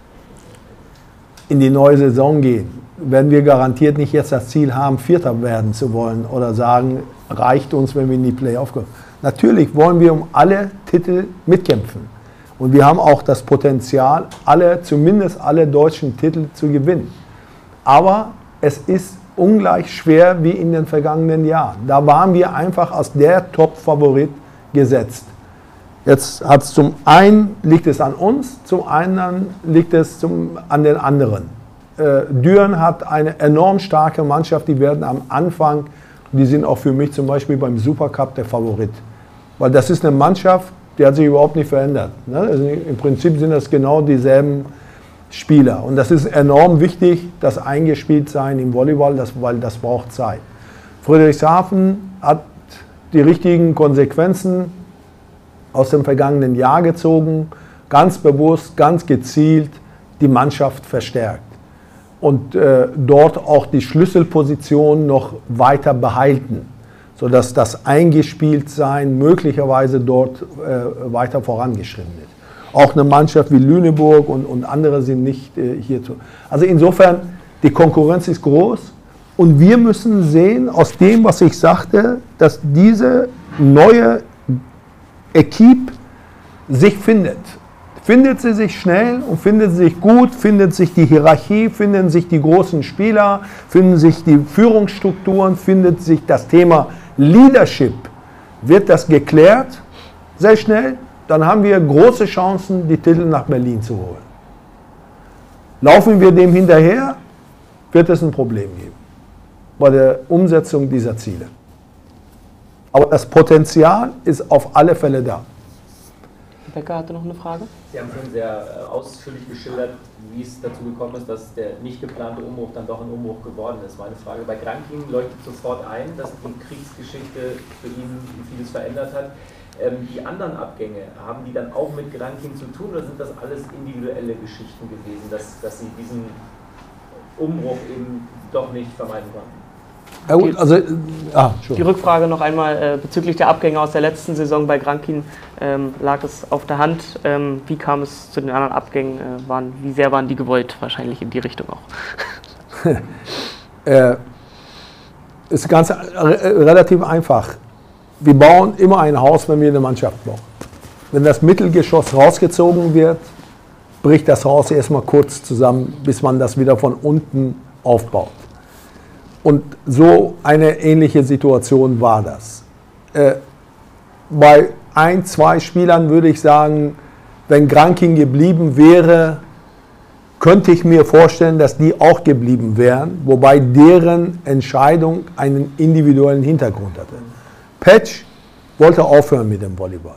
in die neue Saison gehen, werden wir garantiert nicht jetzt das Ziel haben, Vierter werden zu wollen oder sagen, reicht uns, wenn wir in die Playoff kommen. Natürlich wollen wir um alle Titel mitkämpfen. Und wir haben auch das Potenzial, alle, zumindest alle deutschen Titel zu gewinnen. Aber es ist ungleich schwer wie in den vergangenen Jahren. Da waren wir einfach als der Top-Favorit gesetzt. Jetzt hat es zum einen liegt es an uns, zum anderen liegt es zum, an den anderen. Äh, Düren hat eine enorm starke Mannschaft, die werden am Anfang, die sind auch für mich zum Beispiel beim Supercup der Favorit. Weil das ist eine Mannschaft, die hat sich überhaupt nicht verändert. Ne? Also im Prinzip sind das genau dieselben Spieler. Und das ist enorm wichtig, das Eingespieltsein im Volleyball, das, weil das braucht Zeit. Friedrichshafen hat die richtigen Konsequenzen aus dem vergangenen Jahr gezogen, ganz bewusst, ganz gezielt die Mannschaft verstärkt. Und äh, dort auch die Schlüsselposition noch weiter behalten, sodass das Eingespieltsein möglicherweise dort äh, weiter vorangeschritten ist. Auch eine Mannschaft wie Lüneburg und, und andere sind nicht äh, hierzu. Also insofern, die Konkurrenz ist groß und wir müssen sehen, aus dem, was ich sagte, dass diese neue Equipe sich findet. Findet sie sich schnell und findet sie sich gut, findet sich die Hierarchie, finden sich die großen Spieler, finden sich die Führungsstrukturen, findet sich das Thema Leadership. Wird das geklärt sehr schnell, dann haben wir große Chancen, die Titel nach Berlin zu holen. Laufen wir dem hinterher, wird es ein Problem geben bei der Umsetzung dieser Ziele. Aber das Potenzial ist auf alle Fälle da. Becker hatte noch eine Frage. Sie haben schon sehr ausführlich geschildert, wie es dazu gekommen ist, dass der nicht geplante Umbruch dann doch ein Umbruch geworden ist. Meine Frage bei Granking leuchtet sofort ein, dass die Kriegsgeschichte für ihn vieles verändert hat. Ähm, die anderen Abgänge, haben die dann auch mit Granking zu tun oder sind das alles individuelle Geschichten gewesen, dass, dass sie diesen Umbruch eben doch nicht vermeiden konnten? Ja, gut, also, ah, die Rückfrage noch einmal äh, bezüglich der Abgänge aus der letzten Saison bei Grankin, ähm, lag es auf der Hand. Ähm, wie kam es zu den anderen Abgängen? Äh, waren, wie sehr waren die gewollt? Wahrscheinlich in die Richtung auch. äh, ist ganz äh, relativ einfach. Wir bauen immer ein Haus, wenn wir eine Mannschaft bauen. Wenn das Mittelgeschoss rausgezogen wird, bricht das Haus erstmal kurz zusammen, bis man das wieder von unten aufbaut. Und so eine ähnliche Situation war das. Äh, bei ein, zwei Spielern würde ich sagen, wenn Granking geblieben wäre, könnte ich mir vorstellen, dass die auch geblieben wären, wobei deren Entscheidung einen individuellen Hintergrund hatte. Petsch wollte aufhören mit dem Volleyball.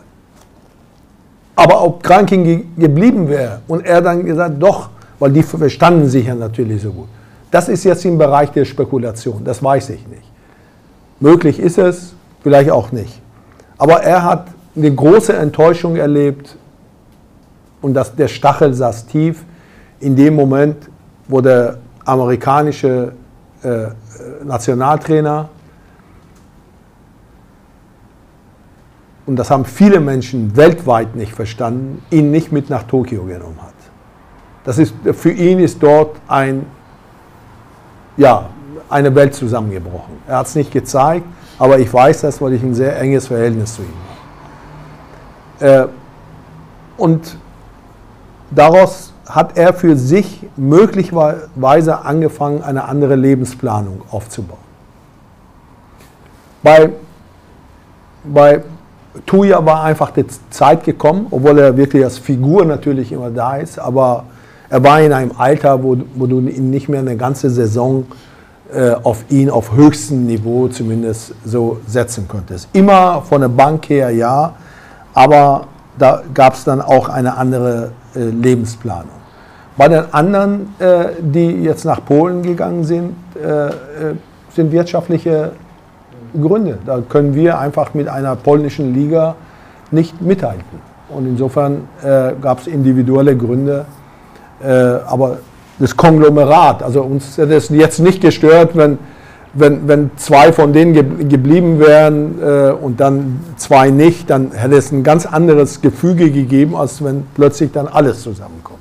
Aber ob Granking ge geblieben wäre und er dann gesagt, doch, weil die verstanden sich ja natürlich so gut. Das ist jetzt im Bereich der Spekulation, das weiß ich nicht. Möglich ist es, vielleicht auch nicht. Aber er hat eine große Enttäuschung erlebt und das, der Stachel saß tief in dem Moment, wo der amerikanische äh, Nationaltrainer, und das haben viele Menschen weltweit nicht verstanden, ihn nicht mit nach Tokio genommen hat. Das ist, für ihn ist dort ein Ja, eine Welt zusammengebrochen. Er hat es nicht gezeigt, aber ich weiß das, weil ich ein sehr enges Verhältnis zu ihm habe. Äh, und daraus hat er für sich möglicherweise angefangen, eine andere Lebensplanung aufzubauen. Bei, bei Tuya war einfach die Zeit gekommen, obwohl er wirklich als Figur natürlich immer da ist, aber er war in einem Alter, wo, wo du ihn nicht mehr eine ganze Saison äh, auf ihn auf höchstem Niveau zumindest so setzen konntest. Immer von der Bank her ja, aber da gab es dann auch eine andere äh, Lebensplanung. Bei den anderen, äh, die jetzt nach Polen gegangen sind, äh, äh, sind wirtschaftliche Gründe. Da können wir einfach mit einer polnischen Liga nicht mithalten. Und insofern äh, gab es individuelle Gründe. Äh, aber das Konglomerat, also uns hätte es jetzt nicht gestört, wenn, wenn, wenn zwei von denen ge geblieben wären äh, und dann zwei nicht, dann hätte es ein ganz anderes Gefüge gegeben, als wenn plötzlich dann alles zusammenkommt.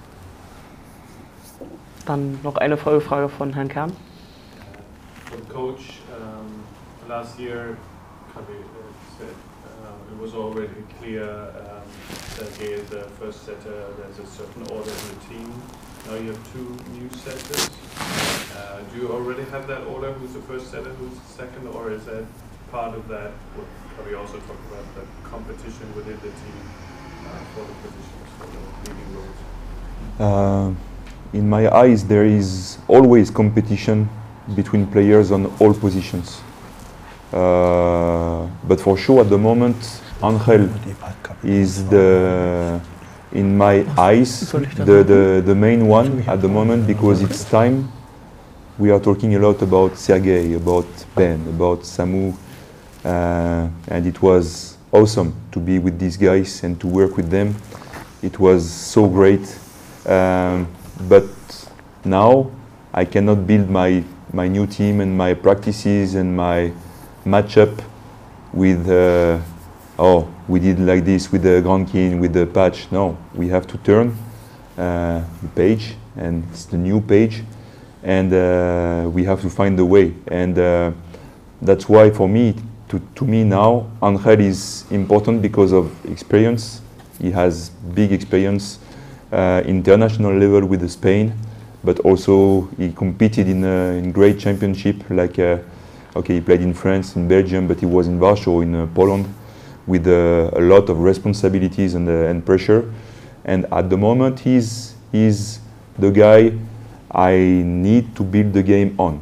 Dann noch eine Folgefrage von Herrn Kern. Uh, Coach, um, last year, Kavi uh, said uh, it was already clear um, that he is the first setter. There's a certain order in the team. Now you have two new setters. Uh, do you already have that order? Who's the first setter? Who's the second? Or is that part of that? What Kavi also talked about the competition within the team uh, for the positions, for the leading roles. Uh, in my eyes, there is always competition between players on all positions. Uh, but for sure, at the moment, Angel is the, in my eyes, the, the, the main one at the moment, because it's time. We are talking a lot about Sergei, about Ben, about Samu, uh, and it was awesome to be with these guys and to work with them. It was so great. Um, but now I cannot build my my new team and my practices and my matchup with uh, oh, we did like this with the Grankin, with the patch. No, we have to turn uh, the page, and it's the new page, and uh, we have to find the way. And uh, that's why for me, to, to me now, Angel is important because of experience. He has big experience uh, international level with Spain, but also he competed in a in great championship, like uh, okay, he played in France, in Belgium, but he was in Warsaw, in uh, Poland, with uh, a lot of responsibilities and, uh, and pressure. And at the moment, he's, he's the guy I need to build the game on.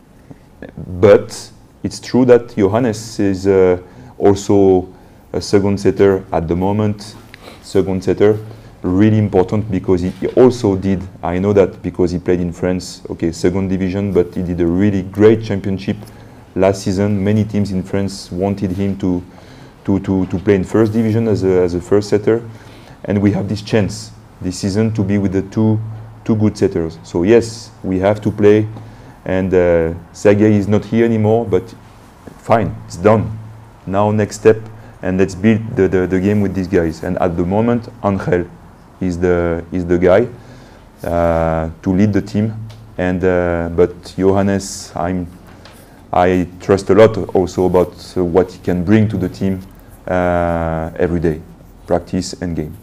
But it's true that Johannes is uh, also a second setter at the moment, second setter, really important because he, he also did, I know that because he played in France, okay, second division, but he did a really great championship last season. Many teams in France wanted him to to, to, to play in first division as a, as a first setter, and we have this chance this season to be with the two two good setters. So yes, we have to play, and uh, Sergei is not here anymore, but fine, it's done. Now next step, and let's build the, the, the game with these guys. And at the moment, Angel is the is the guy uh, to lead the team, and uh, but Johannes, I'm I trust a lot also about uh, what he can bring to the team uh, every day, practice and game.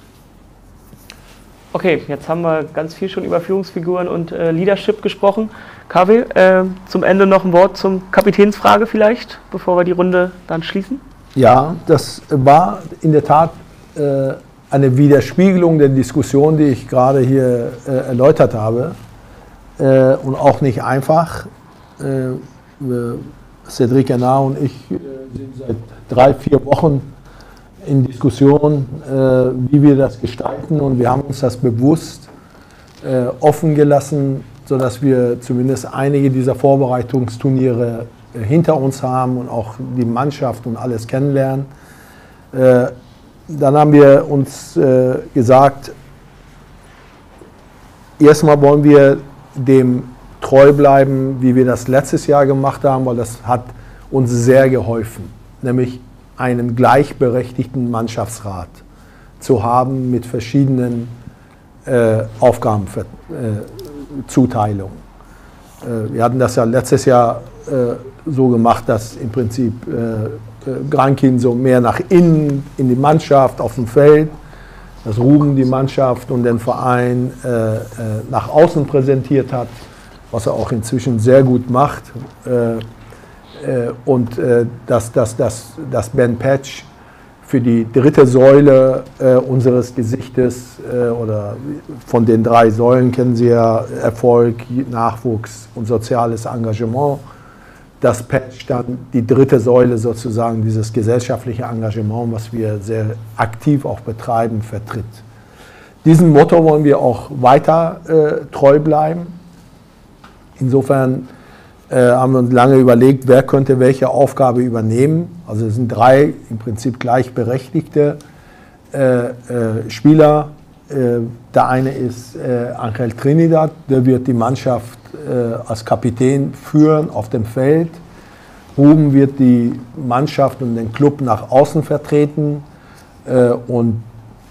Okay, jetzt haben wir ganz viel schon über Führungsfiguren und äh, Leadership gesprochen. Kavi, äh, zum Ende noch ein Wort zum Kapitänsfrage vielleicht, bevor wir die Runde dann schließen? Ja, das war in der Tat äh, eine Widerspiegelung der Diskussion, die ich gerade hier äh, erläutert habe, äh, und auch nicht einfach. Äh, Cédric Guénard und ich äh, sind seit drei, vier Wochen in Diskussion, äh, wie wir das gestalten, und wir haben uns das bewusst äh, offen gelassen, sodass wir zumindest einige dieser Vorbereitungsturniere äh, hinter uns haben und auch die Mannschaft und alles kennenlernen. Äh, dann haben wir uns äh, gesagt, erstmal wollen wir dem treu bleiben, wie wir das letztes Jahr gemacht haben, weil das hat uns sehr geholfen, nämlich einen gleichberechtigten Mannschaftsrat zu haben mit verschiedenen äh, Aufgabenzuteilungen. Äh, wir hatten das ja letztes Jahr äh, so gemacht, dass im Prinzip äh, Grankin so mehr nach innen in die Mannschaft auf dem Feld, dass Ruben die Mannschaft und den Verein äh, äh, nach außen präsentiert hat, was er auch inzwischen sehr gut macht, äh, äh, und äh, dass, dass, dass, dass Ben Patch für die dritte Säule äh, unseres Gesichtes, äh, oder von den drei Säulen kennen Sie ja, Erfolg, Nachwuchs und soziales Engagement, dass Patch dann die dritte Säule sozusagen, dieses gesellschaftliche Engagement, was wir sehr aktiv auch betreiben, vertritt. Diesem Motto wollen wir auch weiter äh, treu bleiben. Insofern äh, haben wir uns lange überlegt, wer könnte welche Aufgabe übernehmen. Also es sind drei im Prinzip gleichberechtigte äh, äh, Spieler. Äh, der eine ist äh, Angel Trinidad, der wird die Mannschaft äh, als Kapitän führen auf dem Feld. Ruben wird die Mannschaft und den Club nach außen vertreten äh, und,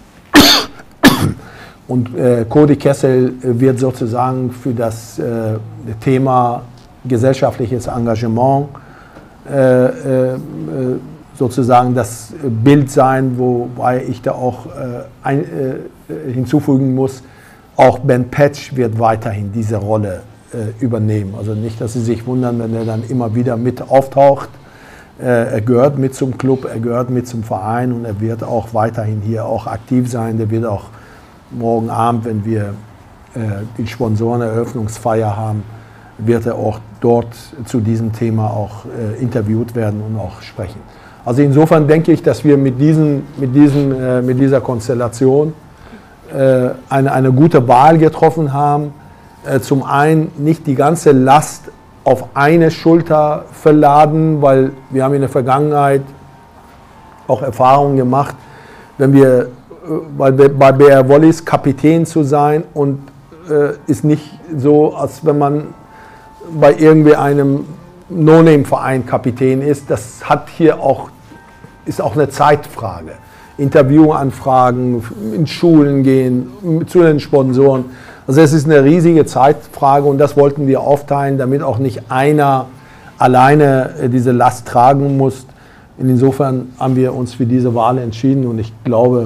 und äh, Cody Kessel wird sozusagen für das äh, Thema gesellschaftliches Engagement äh, äh, sozusagen das Bild sein, wobei ich da auch äh, ein, äh, hinzufügen muss, auch Ben Patch wird weiterhin diese Rolle äh, übernehmen. Also nicht, dass Sie sich wundern, wenn er dann immer wieder mit auftaucht. Äh, er gehört mit zum Club, er gehört mit zum Verein und er wird auch weiterhin hier auch aktiv sein. Der wird auch morgen Abend, wenn wir äh, die Sponsoreneröffnungsfeier haben, wird er auch dort zu diesem Thema auch äh, interviewt werden und auch sprechen. Also insofern denke ich, dass wir mit, diesen, mit, diesen, äh, mit dieser Konstellation äh, eine, eine gute Wahl getroffen haben. Äh, zum einen nicht die ganze Last auf eine Schulter verladen, weil wir haben in der Vergangenheit auch Erfahrungen gemacht, wenn wir äh, bei, bei B R Wallis Kapitän zu sein und äh, ist nicht so, als wenn man bei irgendwie einem No-Name-Verein Kapitän ist. Das hat hier auch, ist auch eine Zeitfrage. Interviewanfragen, in Schulen gehen, zu den Sponsoren. Also es ist eine riesige Zeitfrage und das wollten wir aufteilen, damit auch nicht einer alleine diese Last tragen muss. Insofern haben wir uns für diese Wahl entschieden und ich glaube,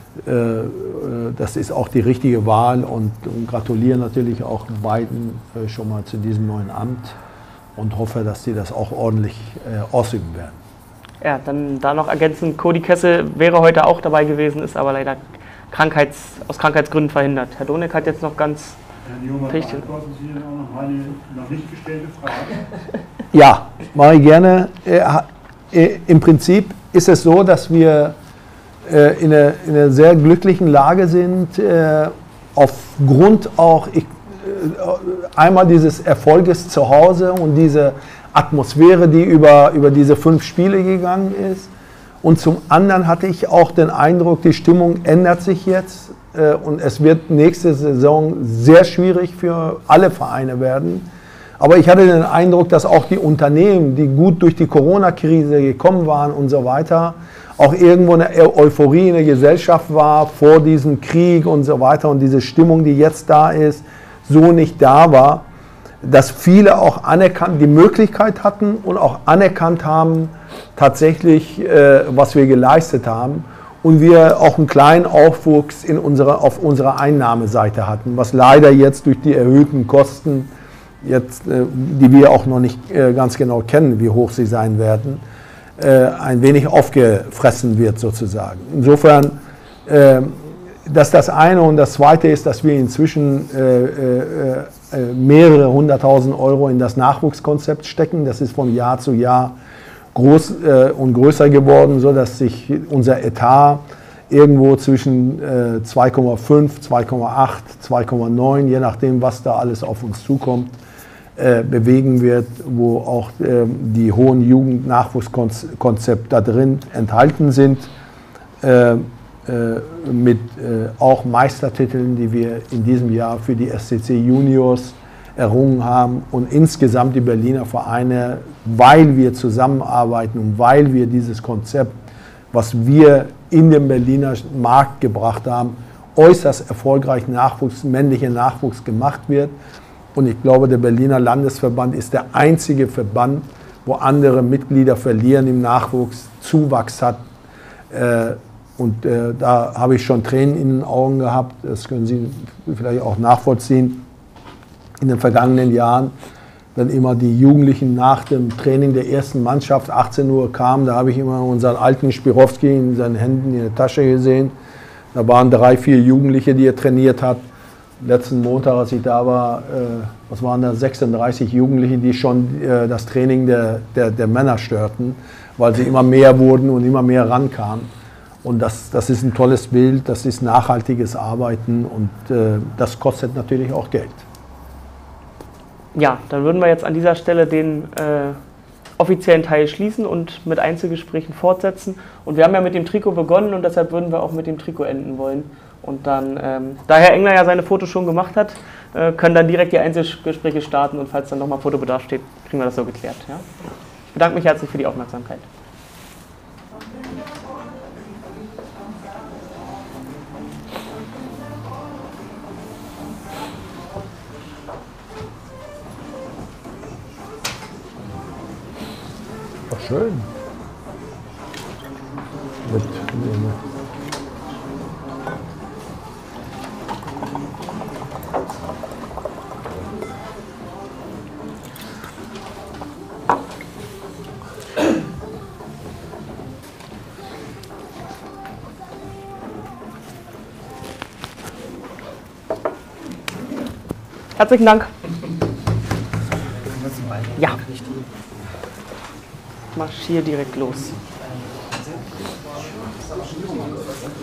das ist auch die richtige Wahl und gratuliere natürlich auch beiden schon mal zu diesem neuen Amt und hoffe, dass sie das auch ordentlich ausüben werden. Ja, dann da noch ergänzend, Cody Kessel wäre heute auch dabei gewesen, ist aber leider Krankheits, aus Krankheitsgründen verhindert. Herr Donek hat jetzt noch ganz Herr Newman, beantworten Sie denn auch noch meine noch nicht gestellte Frage? Ja, mache ich gerne. Im Prinzip ist es so, dass wir in einer, in einer sehr glücklichen Lage sind, äh, aufgrund auch ich, äh, einmal dieses Erfolges zu Hause und diese Atmosphäre, die über, über diese fünf Spiele gegangen ist. Und zum anderen hatte ich auch den Eindruck, die Stimmung ändert sich jetzt äh, und es wird nächste Saison sehr schwierig für alle Vereine werden. Aber ich hatte den Eindruck, dass auch die Unternehmen, die gut durch die Corona-Krise gekommen waren und so weiter, auch irgendwo eine Euphorie in der Gesellschaft war vor diesem Krieg und so weiter und diese Stimmung, die jetzt da ist, so nicht da war, dass viele auch anerkannt, die Möglichkeit hatten und auch anerkannt haben, tatsächlich, äh, was wir geleistet haben und wir auch einen kleinen Aufwuchs in unserer, auf unserer Einnahmeseite hatten, was leider jetzt durch die erhöhten Kosten, jetzt, äh, die wir auch noch nicht äh, ganz genau kennen, wie hoch sie sein werden, ein wenig aufgefressen wird sozusagen. Insofern, äh, dass das eine und das zweite ist, dass wir inzwischen äh, äh, mehrere hunderttausend Euro in das Nachwuchskonzept stecken. Das ist von Jahr zu Jahr groß äh, und größer geworden, sodass sich unser Etat irgendwo zwischen äh, zwei Komma fünf, zwei Komma acht, zwei Komma neun, je nachdem, was da alles auf uns zukommt, Äh, bewegen wird, wo auch äh, die hohen Jugendnachwuchskonzepte da drin enthalten sind, äh, äh, mit äh, auch Meistertiteln, die wir in diesem Jahr für die S C C Juniors errungen haben und insgesamt die Berliner Vereine, weil wir zusammenarbeiten und weil wir dieses Konzept, was wir in den Berliner Markt gebracht haben, äußerst erfolgreich Nachwuchs, männlicher Nachwuchs gemacht wird. Und ich glaube, der Berliner Landesverband ist der einzige Verband, wo andere Mitglieder verlieren im Nachwuchs, Zuwachs hat. Äh, und äh, da habe ich schon Tränen in den Augen gehabt. Das können Sie vielleicht auch nachvollziehen. In den vergangenen Jahren, wenn immer die Jugendlichen nach dem Training der ersten Mannschaft achtzehn Uhr kamen, da habe ich immer unseren alten Spirowski in seinen Händen in der Tasche gesehen. Da waren drei, vier Jugendliche, die er trainiert hat. Letzten Montag, als ich da war, äh, was waren da, sechsunddreißig Jugendliche, die schon äh, das Training der, der, der Männer störten, weil sie immer mehr wurden und immer mehr rankamen. Und das, das ist ein tolles Bild, das ist nachhaltiges Arbeiten und äh, das kostet natürlich auch Geld. Ja, dann würden wir jetzt an dieser Stelle den äh, offiziellen Teil schließen und mit Einzelgesprächen fortsetzen. Und wir haben ja mit dem Trikot begonnen und deshalb würden wir auch mit dem Trikot enden wollen. Und dann, ähm, da Herr Engler ja seine Fotos schon gemacht hat, äh, können dann direkt die Einzelgespräche starten und falls dann nochmal Fotobedarf steht, kriegen wir das so geklärt. Ja? Ich bedanke mich herzlich für die Aufmerksamkeit. Ach, schön. Mit, mit. Herzlichen Dank. Ja. Marschier direkt los.